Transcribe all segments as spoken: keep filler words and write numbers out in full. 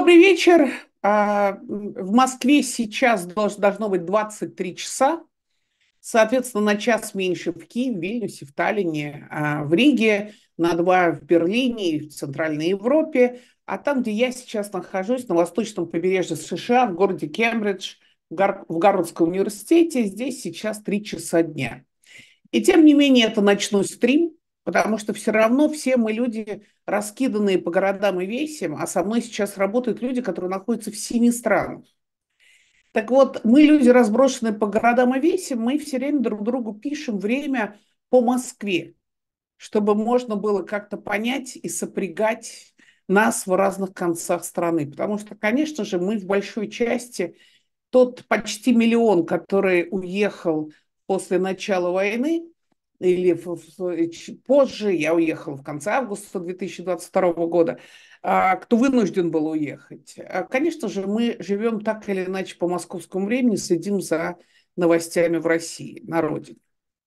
Добрый вечер. А, В Москве сейчас долж- должно быть двадцать три часа. Соответственно, на час меньше в Киеве, в Вильнюсе, в Таллине, а, в Риге, на два в Берлине и в Центральной Европе. А там, где я сейчас нахожусь, на восточном побережье США, в городе Кембридж, в Гар- в Гарвардском университете, здесь сейчас три часа дня. И тем не менее, это ночной стрим, потому что все равно все мы люди, раскиданные по городам и весям, а со мной сейчас работают люди, которые находятся в семи странах. Так вот, мы люди, разбросанные по городам и весям, мы все время друг другу пишем время по Москве, чтобы можно было как-то понять и сопрягать нас в разных концах страны. Потому что, конечно же, мы в большой части тот почти миллион, который уехал после начала войны, или в, в, позже, я уехала в конце августа две тысячи двадцать второго года, а, кто вынужден был уехать. А, конечно же, мы живем так или иначе по московскому времени, следим за новостями в России, на родине.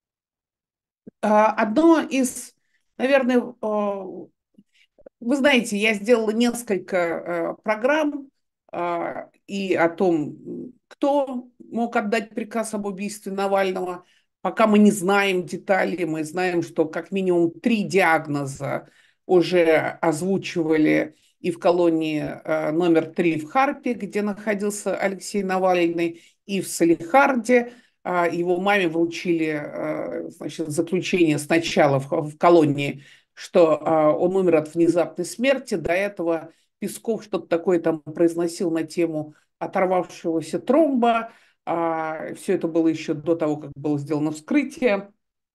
А, одно из, наверное, а, вы знаете, я сделала несколько э, программ э, и о том, кто мог отдать приказ об убийстве Навального. Пока мы не знаем деталей, мы знаем, что как минимум три диагноза уже озвучивали и в колонии э, номер три в Харпе, где находился Алексей Навальный, и в Салихарде. Э, его маме вручили э, значит, заключение сначала в, в колонии, что а, он умер от внезапной смерти. До этого Песков что-то такое там произносил на тему оторвавшегося тромба. А, все это было еще до того, как было сделано вскрытие.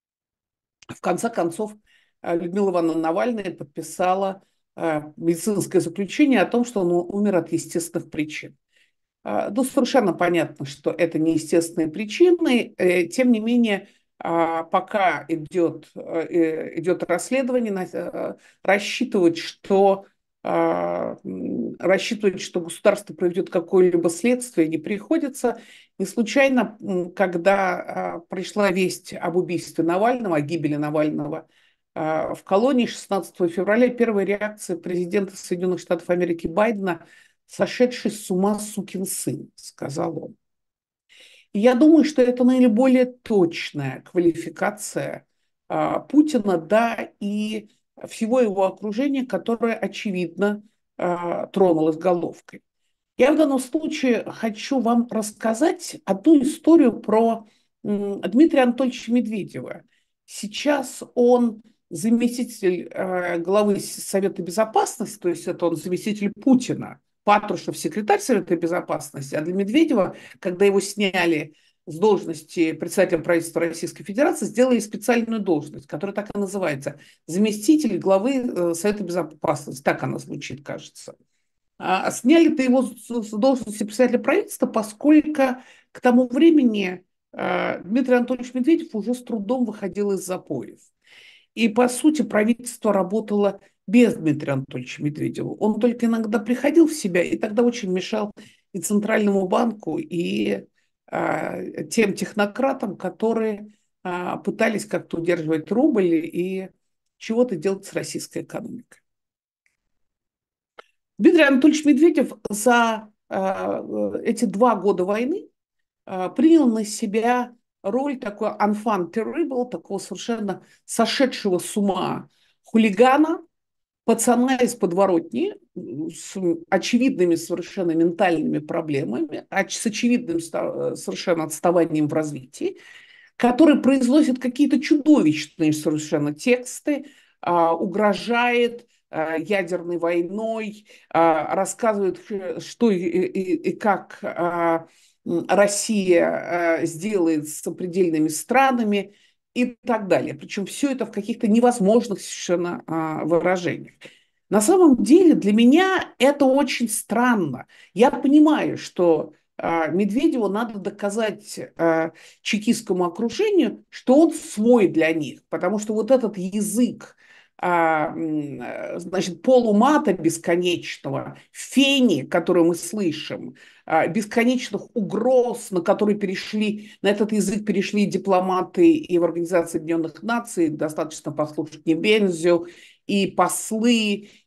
В конце концов, а, Людмила Ивановна Навальная подписала а, медицинское заключение о том, что он умер от естественных причин. А, Ну, совершенно понятно, что это неестественные причины. Э, Тем не менее, а, пока идет, э, идет расследование, на- э, рассчитывать, что, а, м, рассчитывать, что государство проведет какое-либо следствие, не приходится. Не случайно, м, когда а, пришла весть об убийстве Навального, о гибели Навального а, в колонии шестнадцатого февраля, первая реакция президента Соединенных Штатов Америки Байдена: «Сошедший с ума сукин сын», сказал он. И я думаю, что это наиболее точная квалификация а, Путина, да, и всего его окружения, которое, очевидно, а, тронулось головкой. Я в данном случае хочу вам рассказать одну историю про м, Дмитрия Анатольевича Медведева. Сейчас он заместитель э, главы Совета Безопасности, то есть это он заместитель Путина. Патрушев секретарь Совета Безопасности, а для Медведева, когда его сняли с должности председателя правительства Российской Федерации, сделали специальную должность, которая так и называется — заместитель главы э, Совета Безопасности. Так она звучит, кажется. А сняли-то его с должности председателя правительства, поскольку к тому времени а, Дмитрий Анатольевич Медведев уже с трудом выходил из запоев. И, по сути, правительство работало без Дмитрия Анатольевича Медведева. Он только иногда приходил в себя, и тогда очень мешал и Центральному банку, и а, тем технократам, которые а, пытались как-то удерживать рубль и чего-то делать с российской экономикой. Дмитрий Анатольевич Медведев за э, эти два года войны э, принял на себя роль такой enfant terrible, такого совершенно сошедшего с ума хулигана, пацана из подворотни с очевидными совершенно ментальными проблемами, с очевидным совершенно отставанием в развитии, который произносит какие-то чудовищные совершенно тексты, а, угрожает а, ядерной войной, а, рассказывает, что и, и- и как а, Россия а, сделает с сопредельными странами и так далее. Причем все это в каких-то невозможных совершенно а, выражениях. На самом деле для меня это очень странно. Я понимаю, что а, Медведеву надо доказать а, чекистскому окружению, что он свой для них, потому что вот этот язык, а, значит, полумата бесконечного, фени, который мы слышим, а, бесконечных угроз, на которые перешли, на этот язык перешли дипломаты и в Организации Объединенных Наций, достаточно послушать Небензю, и послы,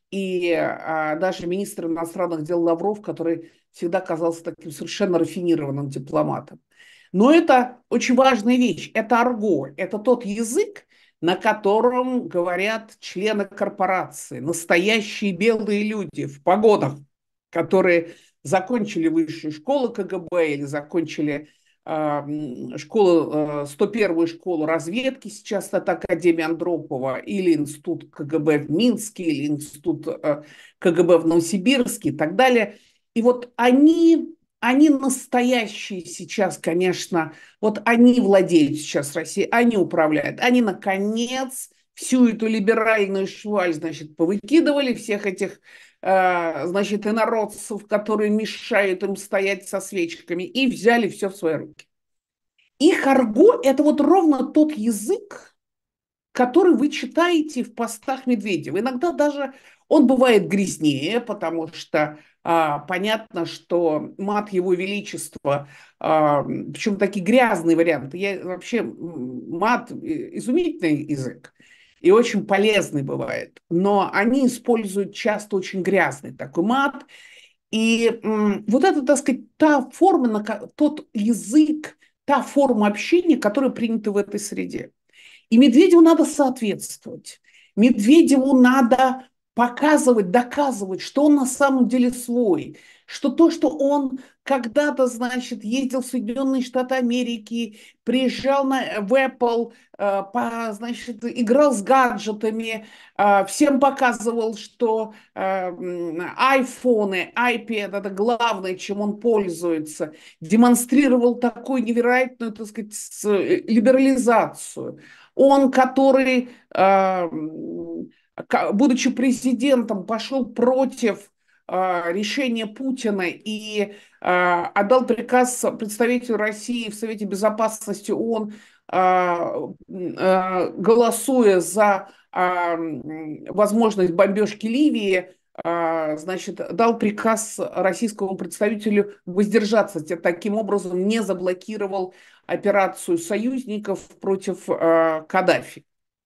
и а, даже министр иностранных дел Лавров, который всегда казался таким совершенно рафинированным дипломатом. Но это очень важная вещь. Это арго, это тот язык, на котором говорят члены корпорации, настоящие белые люди в погонах, которые закончили высшую школу КГБ или закончили э, школу, э, сто первую школу разведки, сейчас это Академия Андропова, или институт КГБ в Минске, или институт э, КГБ в Новосибирске и так далее. И вот они, они настоящие сейчас, конечно, вот они владеют сейчас Россией, они управляют. Они, наконец, всю эту либеральную шваль, значит, повыкидывали, всех этих, э, значит, инородцев, которые мешают им стоять со свечками, и взяли все в свои руки. Их арго – это вот ровно тот язык, который вы читаете в постах Медведева. Иногда даже он бывает грязнее, потому что а, понятно, что мат его величества, а, причем такие грязные варианты. Я, вообще мат изумительный язык и очень полезный бывает, но они используют часто очень грязный такой мат. И м, вот это, так сказать, та форма, на, тот язык, та форма общения, которая принята в этой среде. И Медведеву надо соответствовать. Медведеву надо показывать, доказывать, что он на самом деле свой, что то, что он когда-то, значит, ездил в Соединенные Штаты Америки, приезжал на, в Apple, э, по, значит, играл с гаджетами, э, всем показывал, что э, айфоны, iPad – это главное, чем он пользуется, демонстрировал такую невероятную, так сказать, либерализацию. Он, который, э, будучи президентом, пошел против э, решения Путина и э, отдал приказ представителю России в Совете Безопасности ООН, э, э, голосуя за э, возможность бомбежки Ливии, э, значит, дал приказ российскому представителю воздержаться, таким образом не заблокировал операцию союзников против э, Каддафи,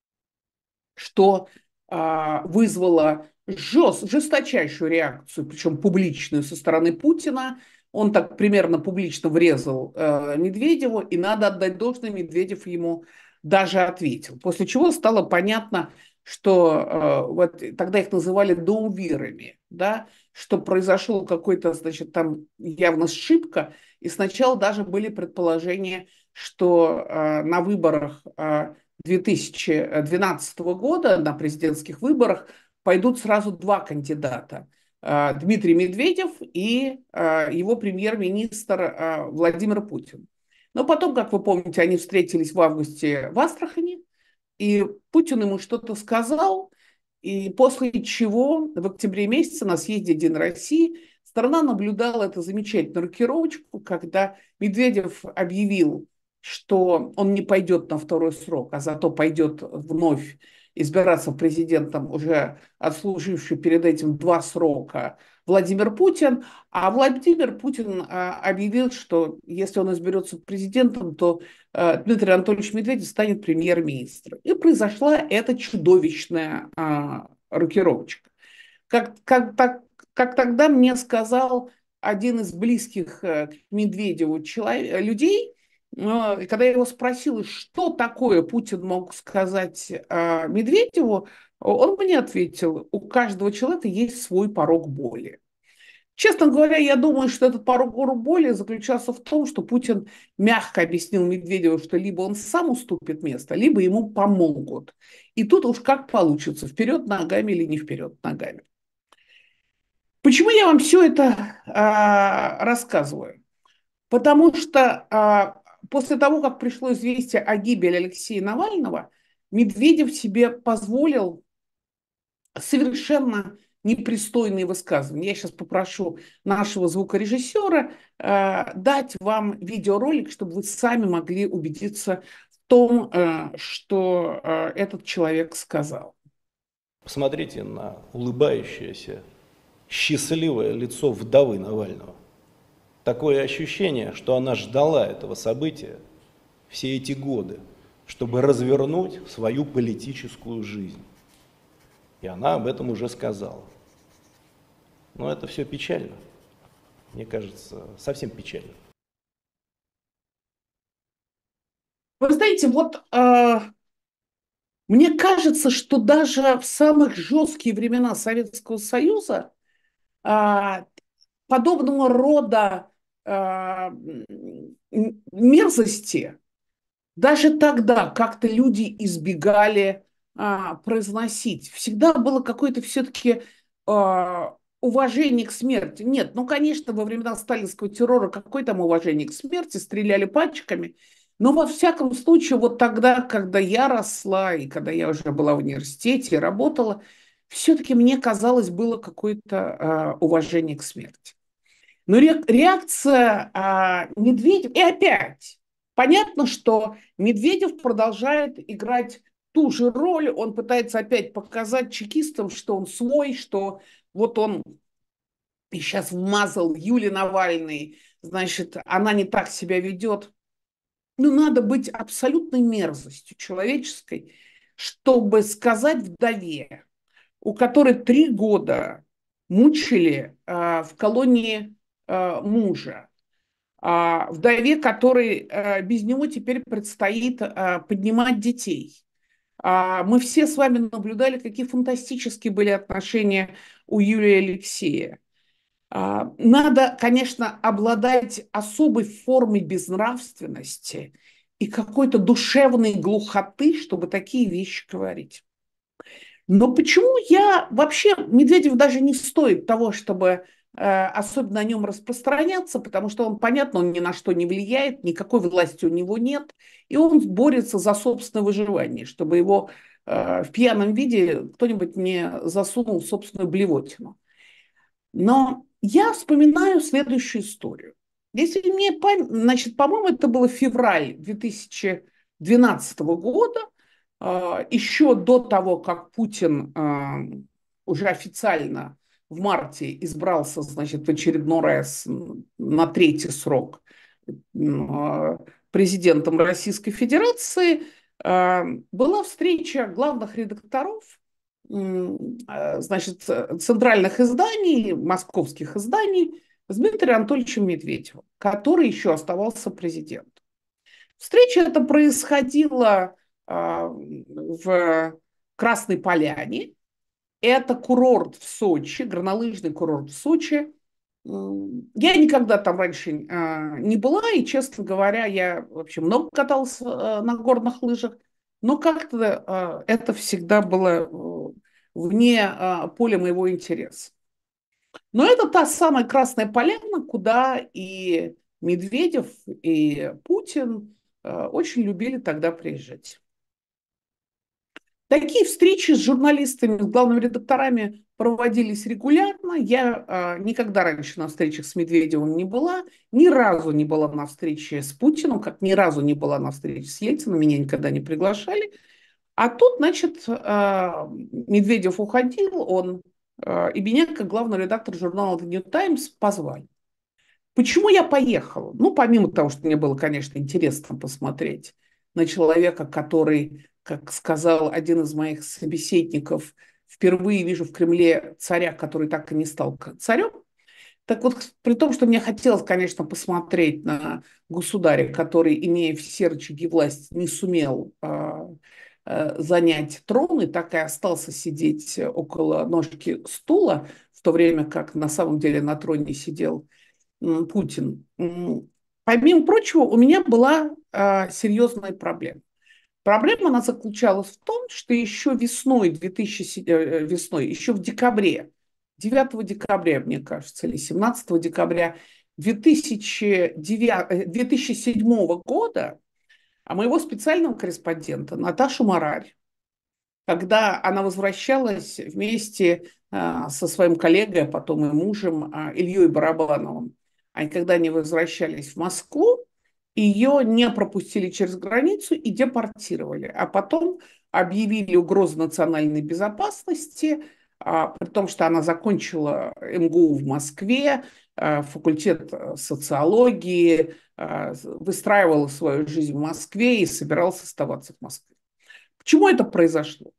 что э, вызвало жест, жесточайшую реакцию, причем публичную со стороны Путина. Он так примерно публично врезал э, Медведеву, и надо отдать должное, Медведев ему даже ответил. После чего стало понятно, что э, вот тогда их называли доумвирами, да, что произошел какой-то, значит, там явно сшибка, и сначала даже были предположения, что э, на выборах э, две тысячи двенадцатого года, на президентских выборах, пойдут сразу два кандидата. Э, Дмитрий Медведев и э, его премьер-министр э, Владимир Путин. Но потом, как вы помните, они встретились в августе в Астрахани, и Путин ему что-то сказал, и после чего в октябре месяце на съезде «Единой России» страна наблюдала эту замечательную рокировочку, когда Медведев объявил, что он не пойдет на второй срок, а зато пойдет вновь избираться президентом, уже отслуживший перед этим два срока, Владимир Путин. А Владимир Путин а, объявил, что если он изберется президентом, то а, Дмитрий Анатольевич Медведев станет премьер-министром. И произошла эта чудовищная а, рокировочка. Как, как, так, как тогда мне сказал один из близких к Медведеву человек, людей, когда я его спросила, что такое Путин мог сказать э, Медведеву, он мне ответил, у каждого человека есть свой порог боли. Честно говоря, я думаю, что этот порог боли заключался в том, что Путин мягко объяснил Медведеву, что либо он сам уступит место, либо ему помогут. И тут уж как получится, вперед ногами или не вперед ногами. Почему я вам все это э, рассказываю? Потому что а, после того, как пришло известие о гибели Алексея Навального, Медведев себе позволил совершенно непристойные высказывания. Я сейчас попрошу нашего звукорежиссера а, дать вам видеоролик, чтобы вы сами могли убедиться в том, а, что а, этот человек сказал. Посмотрите на улыбающееся, счастливое лицо вдовы Навального. Такое ощущение, что она ждала этого события все эти годы, чтобы развернуть свою политическую жизнь. И она об этом уже сказала. Но это все печально. Мне кажется, совсем печально. Вы знаете, вот э, мне кажется, что даже в самых жесткие времена Советского Союза э, подобного рода э, мерзости даже тогда как-то люди избегали а, произносить. Всегда было какое-то все-таки а, уважение к смерти. Нет, ну, конечно, во времена сталинского террора какое там уважение к смерти, стреляли пачками. Но во всяком случае, вот тогда, когда я росла, и когда я уже была в университете и работала, все-таки мне казалось, было какое-то а, уважение к смерти. Но реакция а, Медведева... И опять, понятно, что Медведев продолжает играть ту же роль. Он пытается опять показать чекистам, что он свой, что вот он и сейчас вмазал Юлии Навальной, значит, она не так себя ведет. Ну, надо быть абсолютной мерзостью человеческой, чтобы сказать вдове, у которой три года мучили э, в колонии э, мужа, э, вдове, которой э, без него теперь предстоит э, поднимать детей. Э, мы все с вами наблюдали, какие фантастические были отношения у Юлии и Алексея. Э, надо, конечно, обладать особой формой безнравственности и какой-то душевной глухоты, чтобы такие вещи говорить. Но почему я вообще, Медведев даже не стоит того, чтобы э, особенно о нем распространяться, потому что он, понятно, он ни на что не влияет, никакой власти у него нет, и он борется за собственное выживание, чтобы его э, в пьяном виде кто-нибудь не засунул в собственную блевотину. Но я вспоминаю следующую историю. Если мне память, значит, по-моему, это было февраль две тысячи двенадцатого года, еще до того, как Путин уже официально в марте избрался, значит, в очередной раз на третий срок президентом Российской Федерации, была встреча главных редакторов, значит, центральных изданий, московских изданий с Дмитрием Анатольевичем Медведевым, который еще оставался президентом. Встреча эта происходила в Красной Поляне. Это курорт в Сочи, горнолыжный курорт в Сочи. Я никогда там раньше не была, и, честно говоря, я вообще много каталась на горных лыжах, но как-то это всегда было вне поля моего интереса. Но это та самая Красная Поляна, куда и Медведев, и Путин очень любили тогда приезжать. Такие встречи с журналистами, с главными редакторами проводились регулярно. Я э, никогда раньше на встречах с Медведевым не была, ни разу не была на встрече с Путиным, как ни разу не была на встрече с Ельциным, меня никогда не приглашали. А тут, значит, э, Медведев уходил, он э, и меня, как главный редактор журнала The New Times, позвали. Почему я поехала? Ну, помимо того, что мне было, конечно, интересно посмотреть на человека, который, как сказал один из моих собеседников, впервые вижу в Кремле царя, который так и не стал царем. Так вот, при том, что мне хотелось, конечно, посмотреть на государя, который, имея все рычаги власти, не сумел э, э, занять трон и так и остался сидеть около ножки стула, в то время как на самом деле на троне сидел Путин. Помимо прочего, у меня была э, серьезная проблема. Проблема, она заключалась в том, что еще весной, две тысячи, э, весной, еще в декабре, девятого декабря, мне кажется, или семнадцатого декабря две тысячи седьмого года, а моего специального корреспондента Наташу Марарь, когда она возвращалась вместе э, со своим коллегой, а потом и мужем э, Ильей Барабановым, а когда они возвращались в Москву, ее не пропустили через границу и депортировали. А потом объявили угрозу национальной безопасности, при том, что она закончила эм гэ у в Москве, факультет социологии, выстраивала свою жизнь в Москве и собиралась оставаться в Москве. Почему это произошло?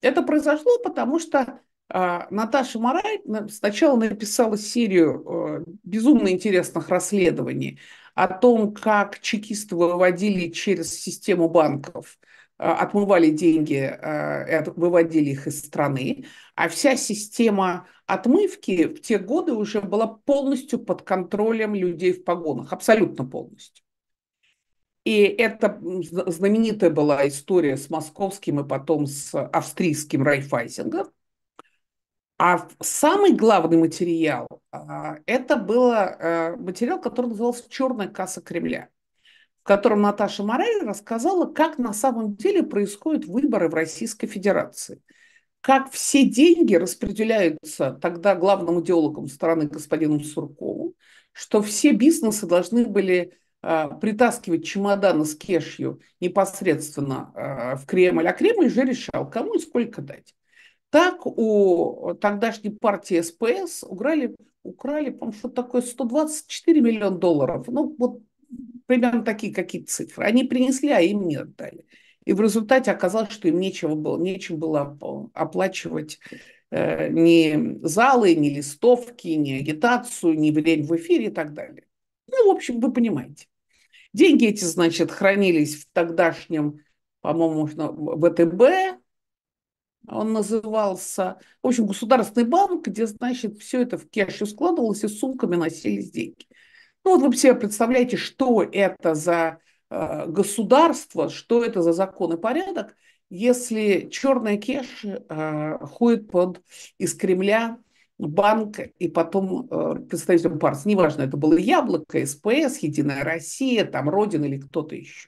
Это произошло, потому что а, Наташа Мораль на- сначала написала серию э, безумно интересных расследований о том, как чекисты выводили через систему банков, а, отмывали деньги, а, и от- выводили их из страны, а вся система отмывки в те годы уже была полностью под контролем людей в погонах, абсолютно полностью. И это знаменитая была история с московским и потом с австрийским Райффайзенгом. А самый главный материал, а, это был а, материал, который назывался «Черная касса Кремля», в котором Наташа Мораль рассказала, как на самом деле происходят выборы в Российской Федерации, как все деньги распределяются тогда главным идеологом страны господином Сурковым, что все бизнесы должны были а, притаскивать чемоданы с кешью непосредственно а, в Кремль, а Кремль же решал, кому и сколько дать. Так у тогдашней партии СПС украли, украли, по-моему, что такое сто двадцать четыре миллиона долларов. Ну, вот примерно такие какие-то цифры. Они принесли, а им не отдали. И в результате оказалось, что им нечего было, нечем было оплачивать э, ни залы, ни листовки, ни агитацию, ни время в эфире и так далее. Ну, в общем, вы понимаете. Деньги эти, значит, хранились в тогдашнем, по-моему, ВТБ, он назывался, в общем, государственный банк, где, значит, все это в кэше складывалось и сумками носились деньги. Ну, вот вы себе представляете, что это за э, государство, что это за закон и порядок, если черный кэш э, ходит под из Кремля банк и потом э, представителем партии, неважно, это было Яблоко, СПС, Единая Россия, там Родина или кто-то еще.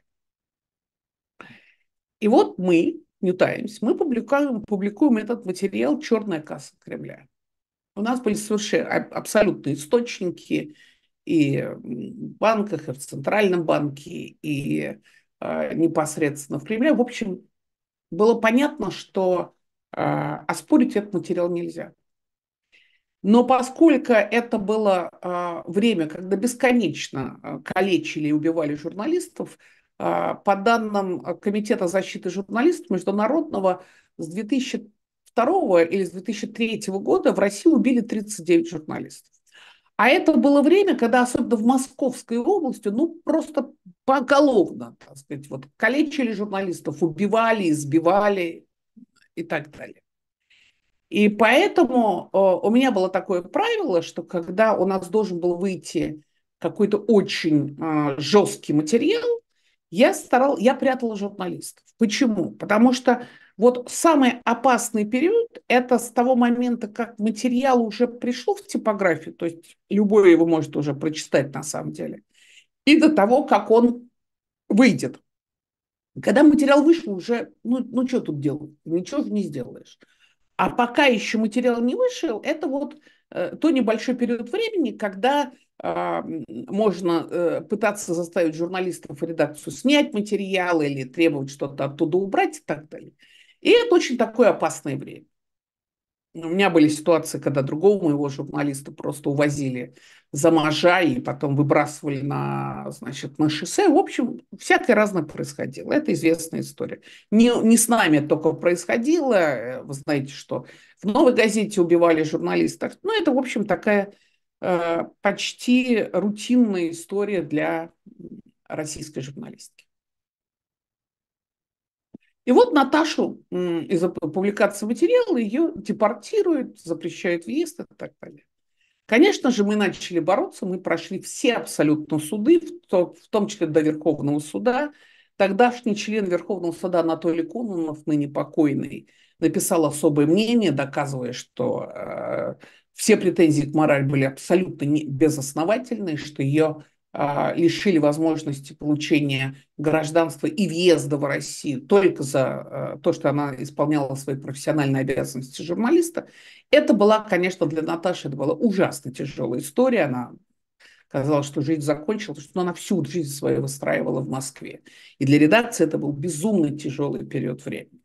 И вот мы, New Times, мы публикуем, публикуем этот материал «Черная касса Кремля». У нас были совершенно абсолютные источники и в банках, и в Центральном банке, и э, непосредственно в Кремле. В общем, было понятно, что э, оспорить этот материал нельзя. Но поскольку это было э, время, когда бесконечно э, калечили и убивали журналистов, э, по данным Комитета защиты журналистов международного, с две тысячи второго или с две тысячи третьего года в России убили тридцать девять журналистов. А это было время, когда, особенно в Московской области, ну, просто поголовно, так сказать, вот, калечили журналистов, убивали, избивали и так далее. И поэтому э, у меня было такое правило, что когда у нас должен был выйти какой-то очень э, жесткий материал, я старал, я прятала журналистов. Почему? Потому что вот самый опасный период – это с того момента, как материал уже пришел в типографию, то есть любой его может уже прочитать на самом деле, и до того, как он выйдет. Когда материал вышел, уже, ну, ну что тут делать? Ничего же не сделаешь. А пока еще материал не вышел, это вот э, то небольшой период времени, когда э, можно э, пытаться заставить журналистов и редакцию снять материал или требовать что-то оттуда убрать и так далее. И это очень такое опасное время. У меня были ситуации, когда другого моего журналиста просто увозили за можа и потом выбрасывали на, значит, на шоссе. В общем, всякое разное происходило. Это известная история. Не, не с нами только происходило. Вы знаете, что в «Новой газете» убивали журналистов. Ну, это, в общем, такая э, почти рутинная история для российской журналистики. И вот Наташу из-за публикации материала ее депортируют, запрещают въезд и так далее. Конечно же, мы начали бороться, мы прошли все абсолютно суды, в том числе до Верховного суда. Тогдашний член Верховного суда Анатолий Кононов, ныне покойный, написал особое мнение, доказывая, что э, все претензии к Мораль были абсолютно не, безосновательные, что ее э, лишили возможности получения гражданства и въезда в Россию только за э, то, что она исполняла свои профессиональные обязанности журналиста. Это была, конечно, для Наташи это была ужасно тяжелая история. Она казалось, что жизнь закончилась, но она всю жизнь свою выстраивала в Москве. И для редакции это был безумно тяжелый период времени.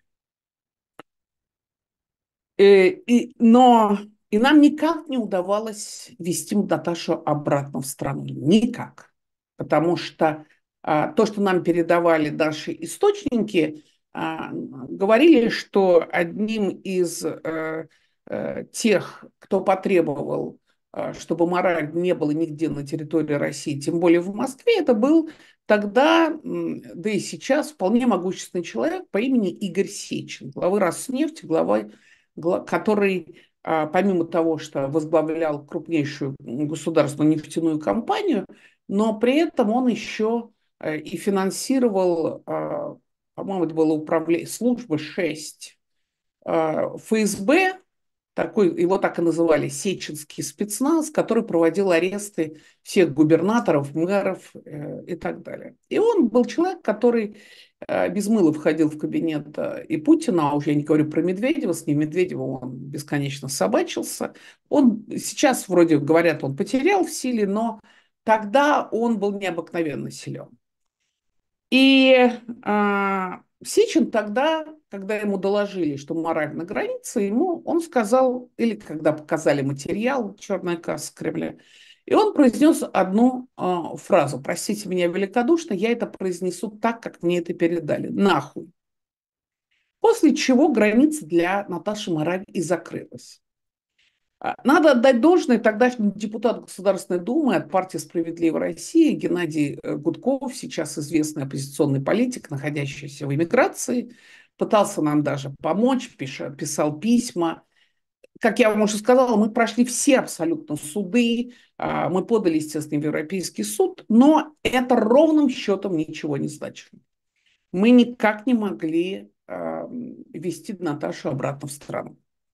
И, и, но и нам никак не удавалось вести Наташу обратно в страну. Никак. Потому что а, то, что нам передавали наши источники, а, говорили, что одним из э, э, тех, кто потребовал, э, чтобы мораль не было нигде на территории России, тем более в Москве, это был тогда, да и сейчас, вполне могущественный человек по имени Игорь Сечин, главы Роснефти, глава, который, а, помимо того, что возглавлял крупнейшую государственную нефтяную компанию, но при этом он еще э, и финансировал, а, по-моему, это было управление, службы шесть, эф эс бэ, такой, его так и называли, сеченский спецназ, который проводил аресты всех губернаторов, мэров э, и так далее. И он был человек, который э, без мыла входил в кабинет э, и Путина, а уже я не говорю про Медведева, с ним Медведева он бесконечно собачился. Он сейчас, вроде говорят, он потерял в силе, но тогда он был необыкновенно силен. И а, Сечин тогда, когда ему доложили, что мораль на границе, ему он сказал, или когда показали материал «Черная касса Кремля», и он произнес одну а, фразу, простите меня великодушно, я это произнесу так, как мне это передали, нахуй. После чего граница для Наташи Мораль и закрылась. Надо отдать должное, тогдашний депутат Государственной Думы от партии «Справедливая Россия» Геннадий Гудков, сейчас известный оппозиционный политик, находящийся в эмиграции, пытался нам даже помочь, писал письма. Как я вам уже сказала, мы прошли все абсолютно суды, мы подали, естественно, в Европейский суд, но это ровным счетом ничего не значило. Мы никак не могли вести Наташу обратно в страну.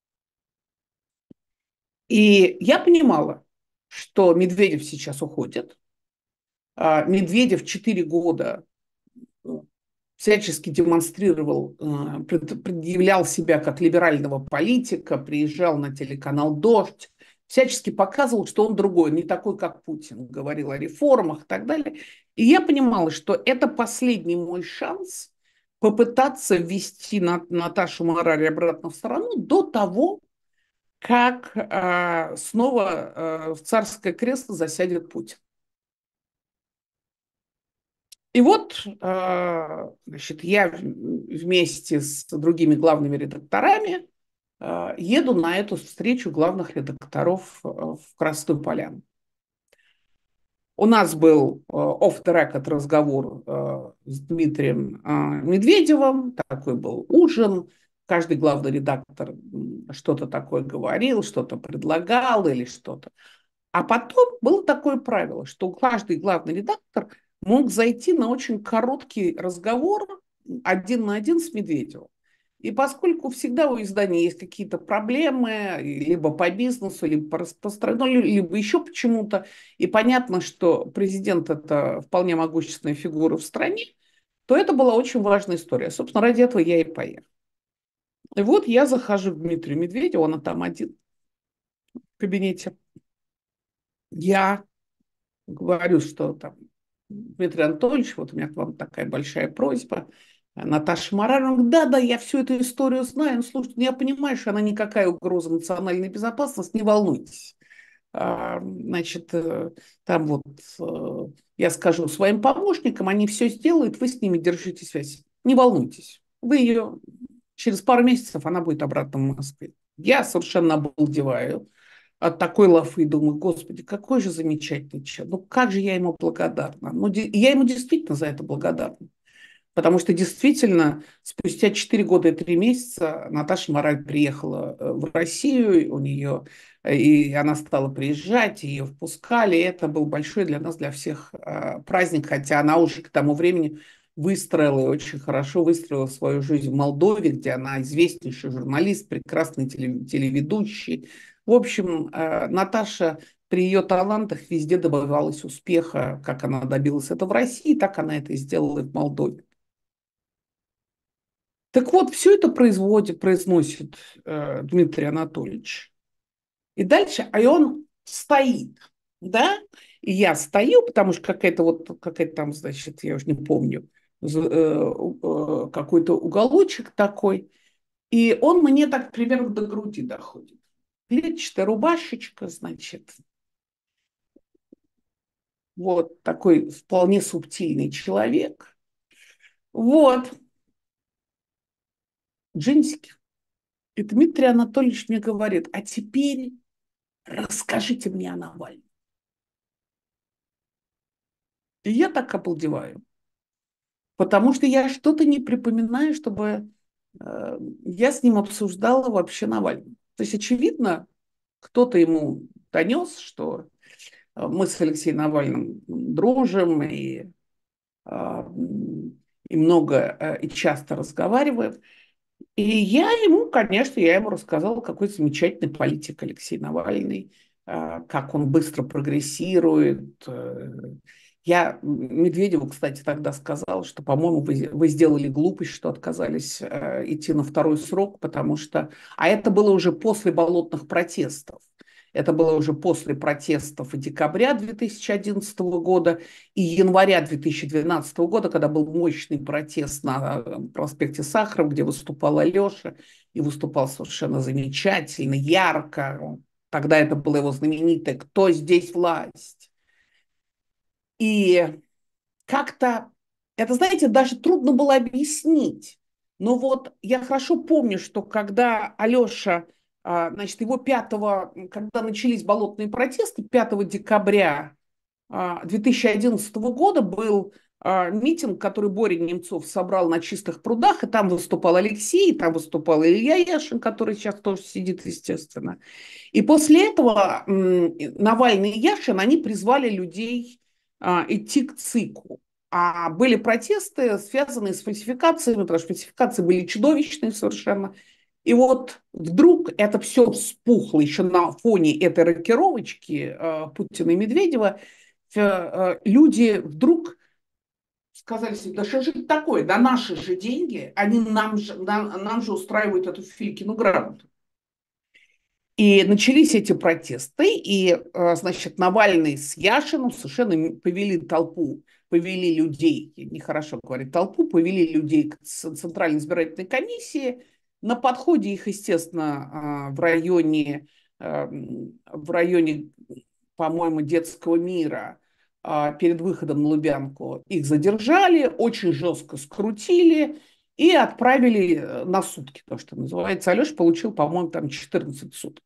И я понимала, что Медведев сейчас уходит. Медведев четыре года всячески демонстрировал, предъявлял себя как либерального политика, приезжал на телеканал «Дождь», всячески показывал, что он другой, не такой, как Путин, говорил о реформах и так далее. И я понимала, что это последний мой шанс попытаться ввести Наташу Мораль обратно в страну до того, как э, снова э, в царское кресло засядет Путин. И вот, э, значит, я вместе с другими главными редакторами э, еду на эту встречу главных редакторов э, в Красную Поляну. У нас был э, off-the-record разговор э, с Дмитрием э, Медведевым, такой был ужин. Каждый главный редактор что-то такое говорил, что-то предлагал или что-то. А потом было такое правило, что каждый главный редактор мог зайти на очень короткий разговор один на один с Медведевым. И поскольку всегда у издания есть какие-то проблемы, либо по бизнесу, либо по распространению, либо еще почему-то, и понятно, что президент – это вполне могущественная фигура в стране, то это была очень важная история. Собственно, ради этого я и поехала. И вот я захожу к Дмитрию Медведеву, он там один в кабинете. Я говорю, что там, Дмитрий Анатольевич, вот у меня к вам такая большая просьба. Наташа Мораль, он говорит, да, да, я всю эту историю знаю. Ну, слушайте, я понимаю, что она никакая угроза национальной безопасности, не волнуйтесь. А, значит, там вот я скажу своим помощникам, они все сделают, вы с ними держите связь. Не волнуйтесь. Вы ее через пару месяцев, она будет обратно в Москве. Я совершенно обалдеваю от такой лафы, думаю, господи, какой же замечательный человек, ну как же я ему благодарна. Ну, я ему действительно за это благодарна. Потому что действительно спустя четыре года и три месяца Наташа Мораль приехала в Россию, у нее, и она стала приезжать, ее впускали, и это был большой для нас, для всех праздник, хотя она уже к тому времени выстроила и очень хорошо выстроила свою жизнь в Молдове, где она известнейший журналист, прекрасный телеведущий. В общем, Наташа при ее талантах везде добивалась успеха, как она добилась этого в России, так она это и сделала и в Молдове. Так вот, все это производит, произносит э, Дмитрий Анатольевич. И дальше, а и он стоит, да, и я стою, потому что какая-то вот, какая-то там, значит, я уже не помню, э, э, какой-то уголочек такой, и он мне так примерно до груди доходит. Клетчатая рубашечка, значит, вот такой вполне субтильный человек. Вот. джинсики. И Дмитрий Анатольевич мне говорит: а теперь расскажите мне о Навальном. И я так обалдеваю, потому что я что-то не припоминаю, чтобы э, я с ним обсуждала вообще Навального. То есть, очевидно, кто-то ему донес, что э, мы с Алексеем Навальным дружим и, э, и много э, и часто разговариваем. И я ему, конечно, я ему рассказала, какой замечательный политик Алексей Навальный, э, как он быстро прогрессирует. э. Я Медведеву, кстати, тогда сказала, что, по-моему, вы, вы сделали глупость, что отказались э, идти на второй срок, потому что... А это было уже после болотных протестов. Это было уже после протестов и декабря две тысячи одиннадцатого года и января две тысячи двенадцатого года, когда был мощный протест на проспекте Сахарова, где выступал Алеша, и выступал совершенно замечательно, ярко. Тогда это было его знаменитое «Кто здесь власть?». И как-то, это, знаете, даже трудно было объяснить. Но вот я хорошо помню, что когда Алеша, а, значит, его пятого, когда начались болотные протесты, пятого декабря две тысячи одиннадцатого года был а, митинг, который Боря Немцов собрал на Чистых прудах, и там выступал Алексей, там выступал Илья Яшин, который сейчас тоже сидит, естественно. И после этого м, Навальный и Яшин, они призвали людей а, идти к ЦИКу. А были протесты, связанные с фальсификациями, потому что фальсификации были чудовищные совершенно. И вот вдруг это все вспухло еще на фоне этой рокировочки э, Путина и Медведева. Э, люди вдруг сказали себе: да что же это такое, да наши же деньги, они нам же, нам, нам же устраивают эту Филькину грамоту. И начались эти протесты, и, э, значит, Навальный с Яшиным совершенно повели толпу, повели людей, нехорошо говорить толпу, повели людей к Центральной избирательной комиссии. На подходе их, естественно, в районе, в районе, по-моему, Детского мира, перед выходом на Лубянку, их задержали, очень жестко скрутили и отправили на сутки, то, что называется. Алеша получил, по-моему, там четырнадцать суток.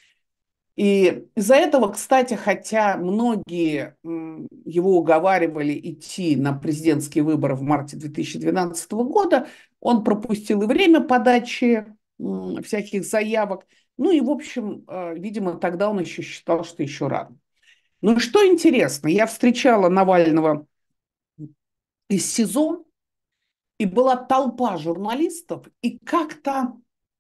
И из-за этого, кстати, хотя многие его уговаривали идти на президентские выборы в марте две тысячи двенадцатого года, он пропустил и время подачи всяких заявок. Ну и, в общем, видимо, тогда он еще считал, что еще рано. Ну и что интересно, я встречала Навального из СИЗО, и была толпа журналистов, и как-то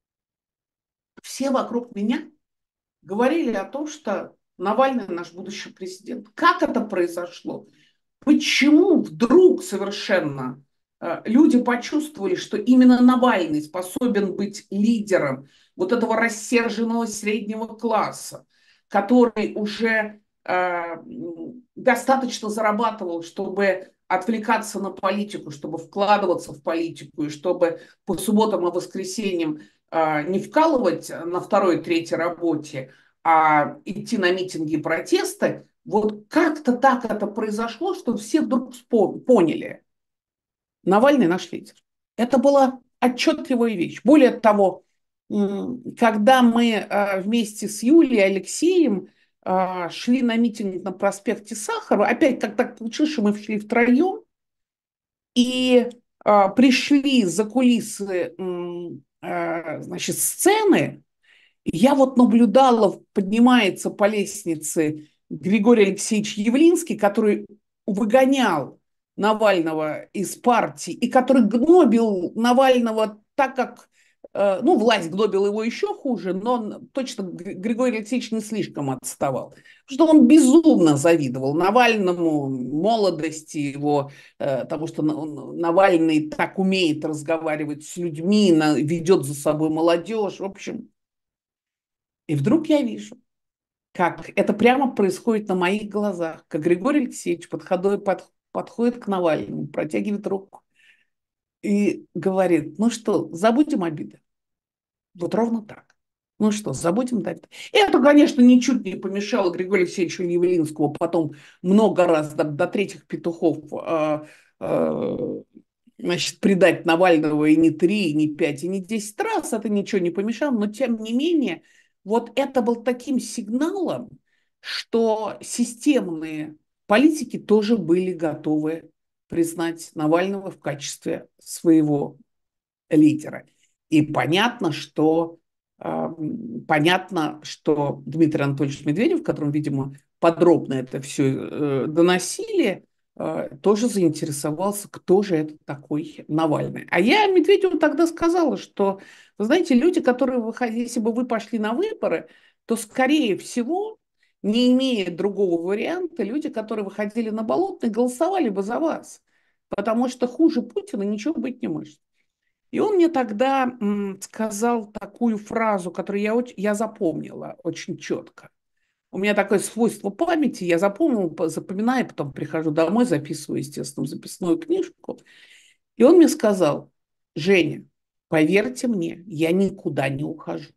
все вокруг меня говорили о том, что Навальный наш будущий президент. Как это произошло? Почему вдруг совершенно э, люди почувствовали, что именно Навальный способен быть лидером вот этого рассерженного среднего класса, который уже э, достаточно зарабатывал, чтобы отвлекаться на политику, чтобы вкладываться в политику, и чтобы по субботам и воскресеньям э, не вкалывать на второй, третьей работе, а идти на митинги и протесты. Вот как-то так это произошло, что все вдруг поняли: Навальный наш лидер. Это была отчетливая вещь. Более того, когда мы вместе с Юлией и Алексеем шли на митинг на проспекте Сахарова, опять как так получилось, что мы шли втроем, и пришли за кулисы, значит, сцены, я вот наблюдала, поднимается по лестнице Григорий Алексеевич Явлинский, который выгонял Навального из партии и который гнобил Навального так, как, э, ну, власть гнобила его еще хуже, но точно Григорий Алексеевич не слишком отставал. Что он безумно завидовал Навальному, молодости его, э, потому что Навальный так умеет разговаривать с людьми, ведет за собой молодежь, в общем. И вдруг я вижу, как это прямо происходит на моих глазах, как Григорий Алексеевич подходит, под, подходит к Навальному, протягивает руку и говорит: ну что, забудем обиды? Вот ровно так. Ну что, забудем дать. И это, конечно, ничуть не помешало Григорию Алексеевичу Явлинскому потом много раз до, до третьих петухов э, э, значит, предать Навального и не три, и не пять, и не десять раз, это ничего не помешало, но тем не менее, вот это был таким сигналом, что системные политики тоже были готовы признать Навального в качестве своего лидера. И понятно, что э, понятно, что Дмитрий Анатольевич Медведев, которому, видимо, подробно это все э, доносили, э, тоже заинтересовался, кто же это такой Навальный. А я Медведеву тогда сказала, что, вы знаете, люди, которые выходили, если бы вы пошли на выборы, то, скорее всего, не имея другого варианта, люди, которые выходили на Болотный, голосовали бы за вас. Потому что хуже Путина ничего быть не может. И он мне тогда м, сказал такую фразу, которую я, оч- я запомнила очень четко. У меня такое свойство памяти, я запомнила, по- запоминаю, потом прихожу домой, записываю, естественно, в записную книжку. И он мне сказал: Женя, поверьте мне, я никуда не ухожу.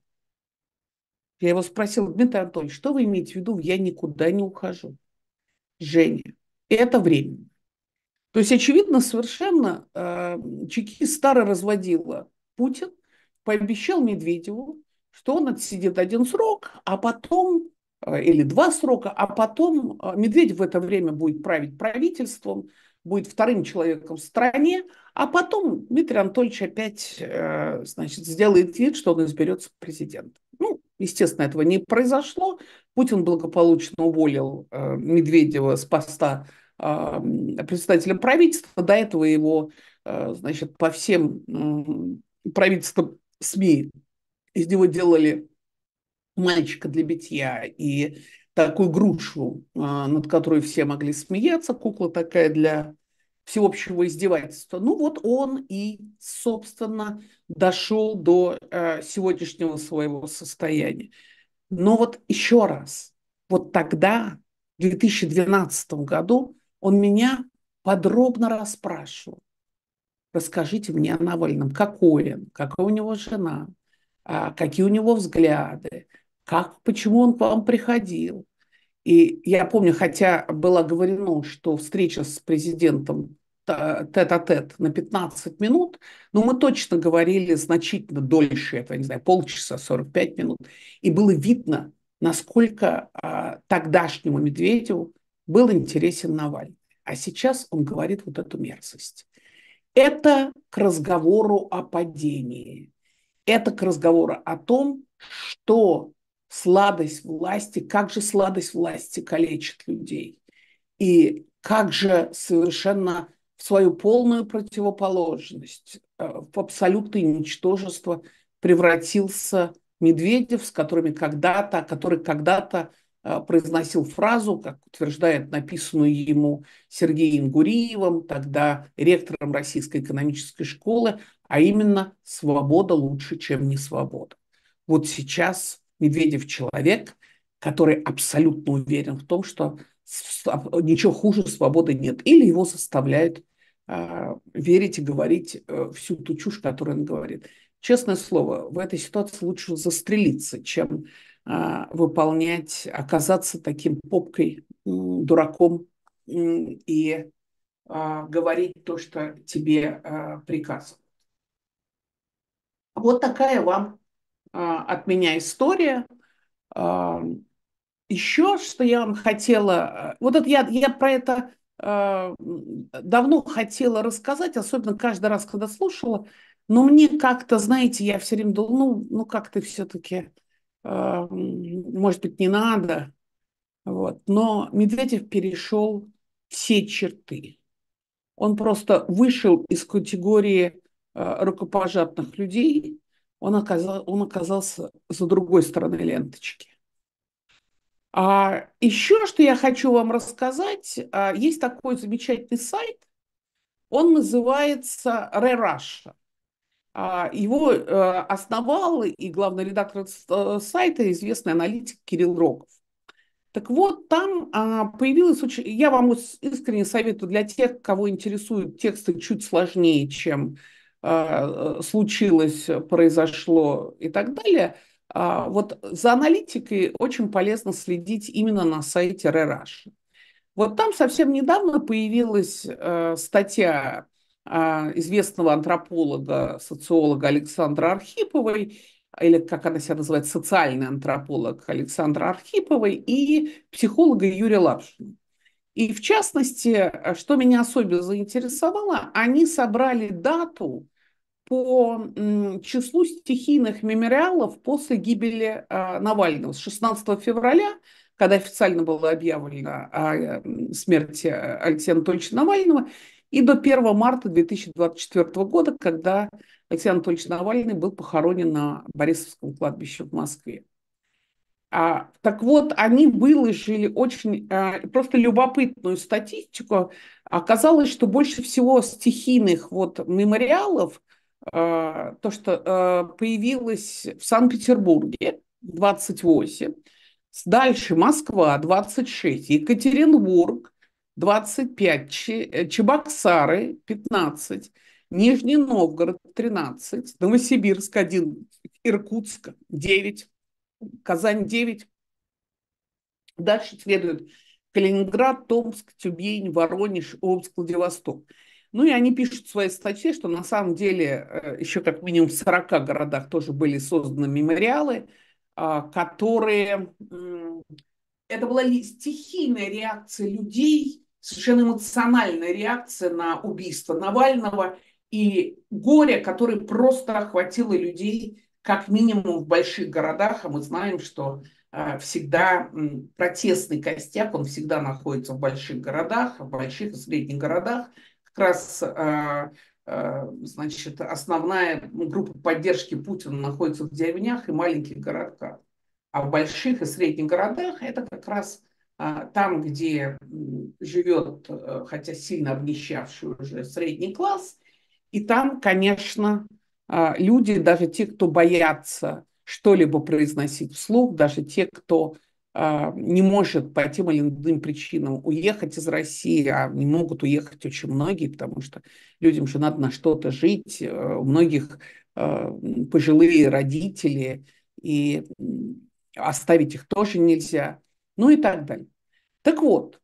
Я его спросила: Дмитрий Анатольевич, что вы имеете в виду, я никуда не ухожу? Женя, это временно. То есть, очевидно, совершенно э, чеки старо разводила Путин, пообещал Медведеву, что он отсидит один срок, а потом, э, или два срока, а потом э, Медведев в это время будет править правительством, будет вторым человеком в стране, а потом Дмитрий Анатольевич опять, э, значит, сделает вид, что он изберется президентом. Ну, естественно, этого не произошло. Путин благополучно уволил э, Медведева с поста председателем правительства. До этого его, значит, по всем правительствам СМИ из него делали мальчика для битья и такую грушу, над которой все могли смеяться, кукла такая для всеобщего издевательства. Ну вот он и, собственно, дошел до сегодняшнего своего состояния. Но вот еще раз, вот тогда, в две тысячи двенадцатом году, он меня подробно расспрашивал. Расскажите мне о Навальном, какой он, какая у него жена, какие у него взгляды, как, почему он к вам приходил. И я помню, хотя было говорено, что встреча с президентом тет-а-тет на пятнадцать минут, но мы точно говорили значительно дольше этого, не знаю, полчаса, сорок пять минут. И было видно, насколько а, тогдашнему Медведеву был интересен Навальный. А сейчас он говорит вот эту мерзость. Это к разговору о падении. Это к разговору о том, что сладость власти, как же сладость власти калечит людей. И как же совершенно в свою полную противоположность, в абсолютное ничтожество превратился Медведев, с которыми когда-то, который когда-то произносил фразу, как утверждает написанную ему Сергеем Гуриевым, тогда ректором Российской экономической школы, а именно «свобода лучше, чем не свобода». Вот сейчас Медведев человек, который абсолютно уверен в том, что ничего хуже свободы нет. Или его заставляют э, верить и говорить э, всю ту чушь, которую он говорит. Честное слово, в этой ситуации лучше застрелиться, чем э, выполнять, оказаться таким попкой, э, дураком э, и э, говорить то, что тебе э, приказывают. Вот такая вам э, от меня история. Э, Еще, что я вам хотела, вот это я, я про это э, давно хотела рассказать, особенно каждый раз, когда слушала, но мне как-то, знаете, я все время думала, ну, ну как-то все-таки, э, может быть, не надо. Вот. Но Медведев перешел все черты. Он просто вышел из категории э, рукопожатных людей, он, оказал, он оказался за другой стороной ленточки. А еще, что я хочу вам рассказать, а, есть такой замечательный сайт, он называется ReRussia. А, его э, основал и главный редактор э, сайта известный аналитик Кирилл Рогов. Так вот, там а, появилось очень... Я вам искренне советую для тех, кого интересуют тексты чуть сложнее, чем а, случилось, произошло и так далее. А, вот за аналитикой очень полезно следить именно на сайте ReRussia. Вот там совсем недавно появилась э, статья известного антрополога, социолога Александра Архиповой, или как она себя называет, социальный антрополог Александра Архиповой и психолога Юрия Лапшина. И в частности, что меня особенно заинтересовало, они собрали дату по числу стихийных мемориалов после гибели Навального с шестнадцатого февраля, когда официально было объявлено о смерти Алексея Анатольевича Навального, и до первого марта две тысячи двадцать четвёртого года, когда Алексей Анатольевич Навальный был похоронен на Борисовском кладбище в Москве. А, так вот, они выложили очень а, просто любопытную статистику. Оказалось, что больше всего стихийных вот мемориалов, а, то, что а, появилось в Санкт-Петербурге двадцать восемь, дальше Москва двадцать шесть, Екатеринбург двадцать пять, Чебоксары пятнадцать, Нижний Новгород тринадцать, Новосибирск один, Иркутск девять, Казань девять. Дальше следует Калининград, Томск, Тюмень, Воронеж, Омск, Владивосток. Ну и они пишут в своей статье, что на самом деле еще как минимум в сорока городах тоже были созданы мемориалы, которые... Это была стихийная реакция людей, совершенно эмоциональная реакция на убийство Навального и горе, которое просто охватило людей как минимум в больших городах, а мы знаем, что э, всегда м, протестный костяк, он всегда находится в больших городах, в больших и средних городах. Как раз э, э, значит, основная группа поддержки Путина находится в деревнях и маленьких городках. А в больших и средних городах это как раз э, там, где живет, э, хотя сильно обнищавший уже средний класс, и там, конечно, люди, даже те, кто боятся что-либо произносить вслух, даже те, кто не может по тем или иным причинам уехать из России, а не могут уехать очень многие, потому что людям же надо на что-то жить, у многих пожилые родители, и оставить их тоже нельзя, ну и так далее. Так вот,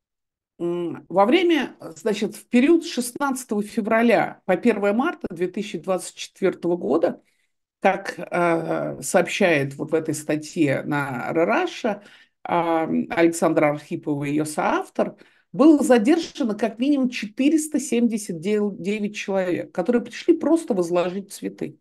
во время, значит, в период с шестнадцатого февраля по первое марта две тысячи двадцать четвёртого года, как э, сообщает вот в этой статье на Раша э, Александра Архипова и ее соавтор, было задержано как минимум четыреста семьдесят девять человек, которые пришли просто возложить цветы.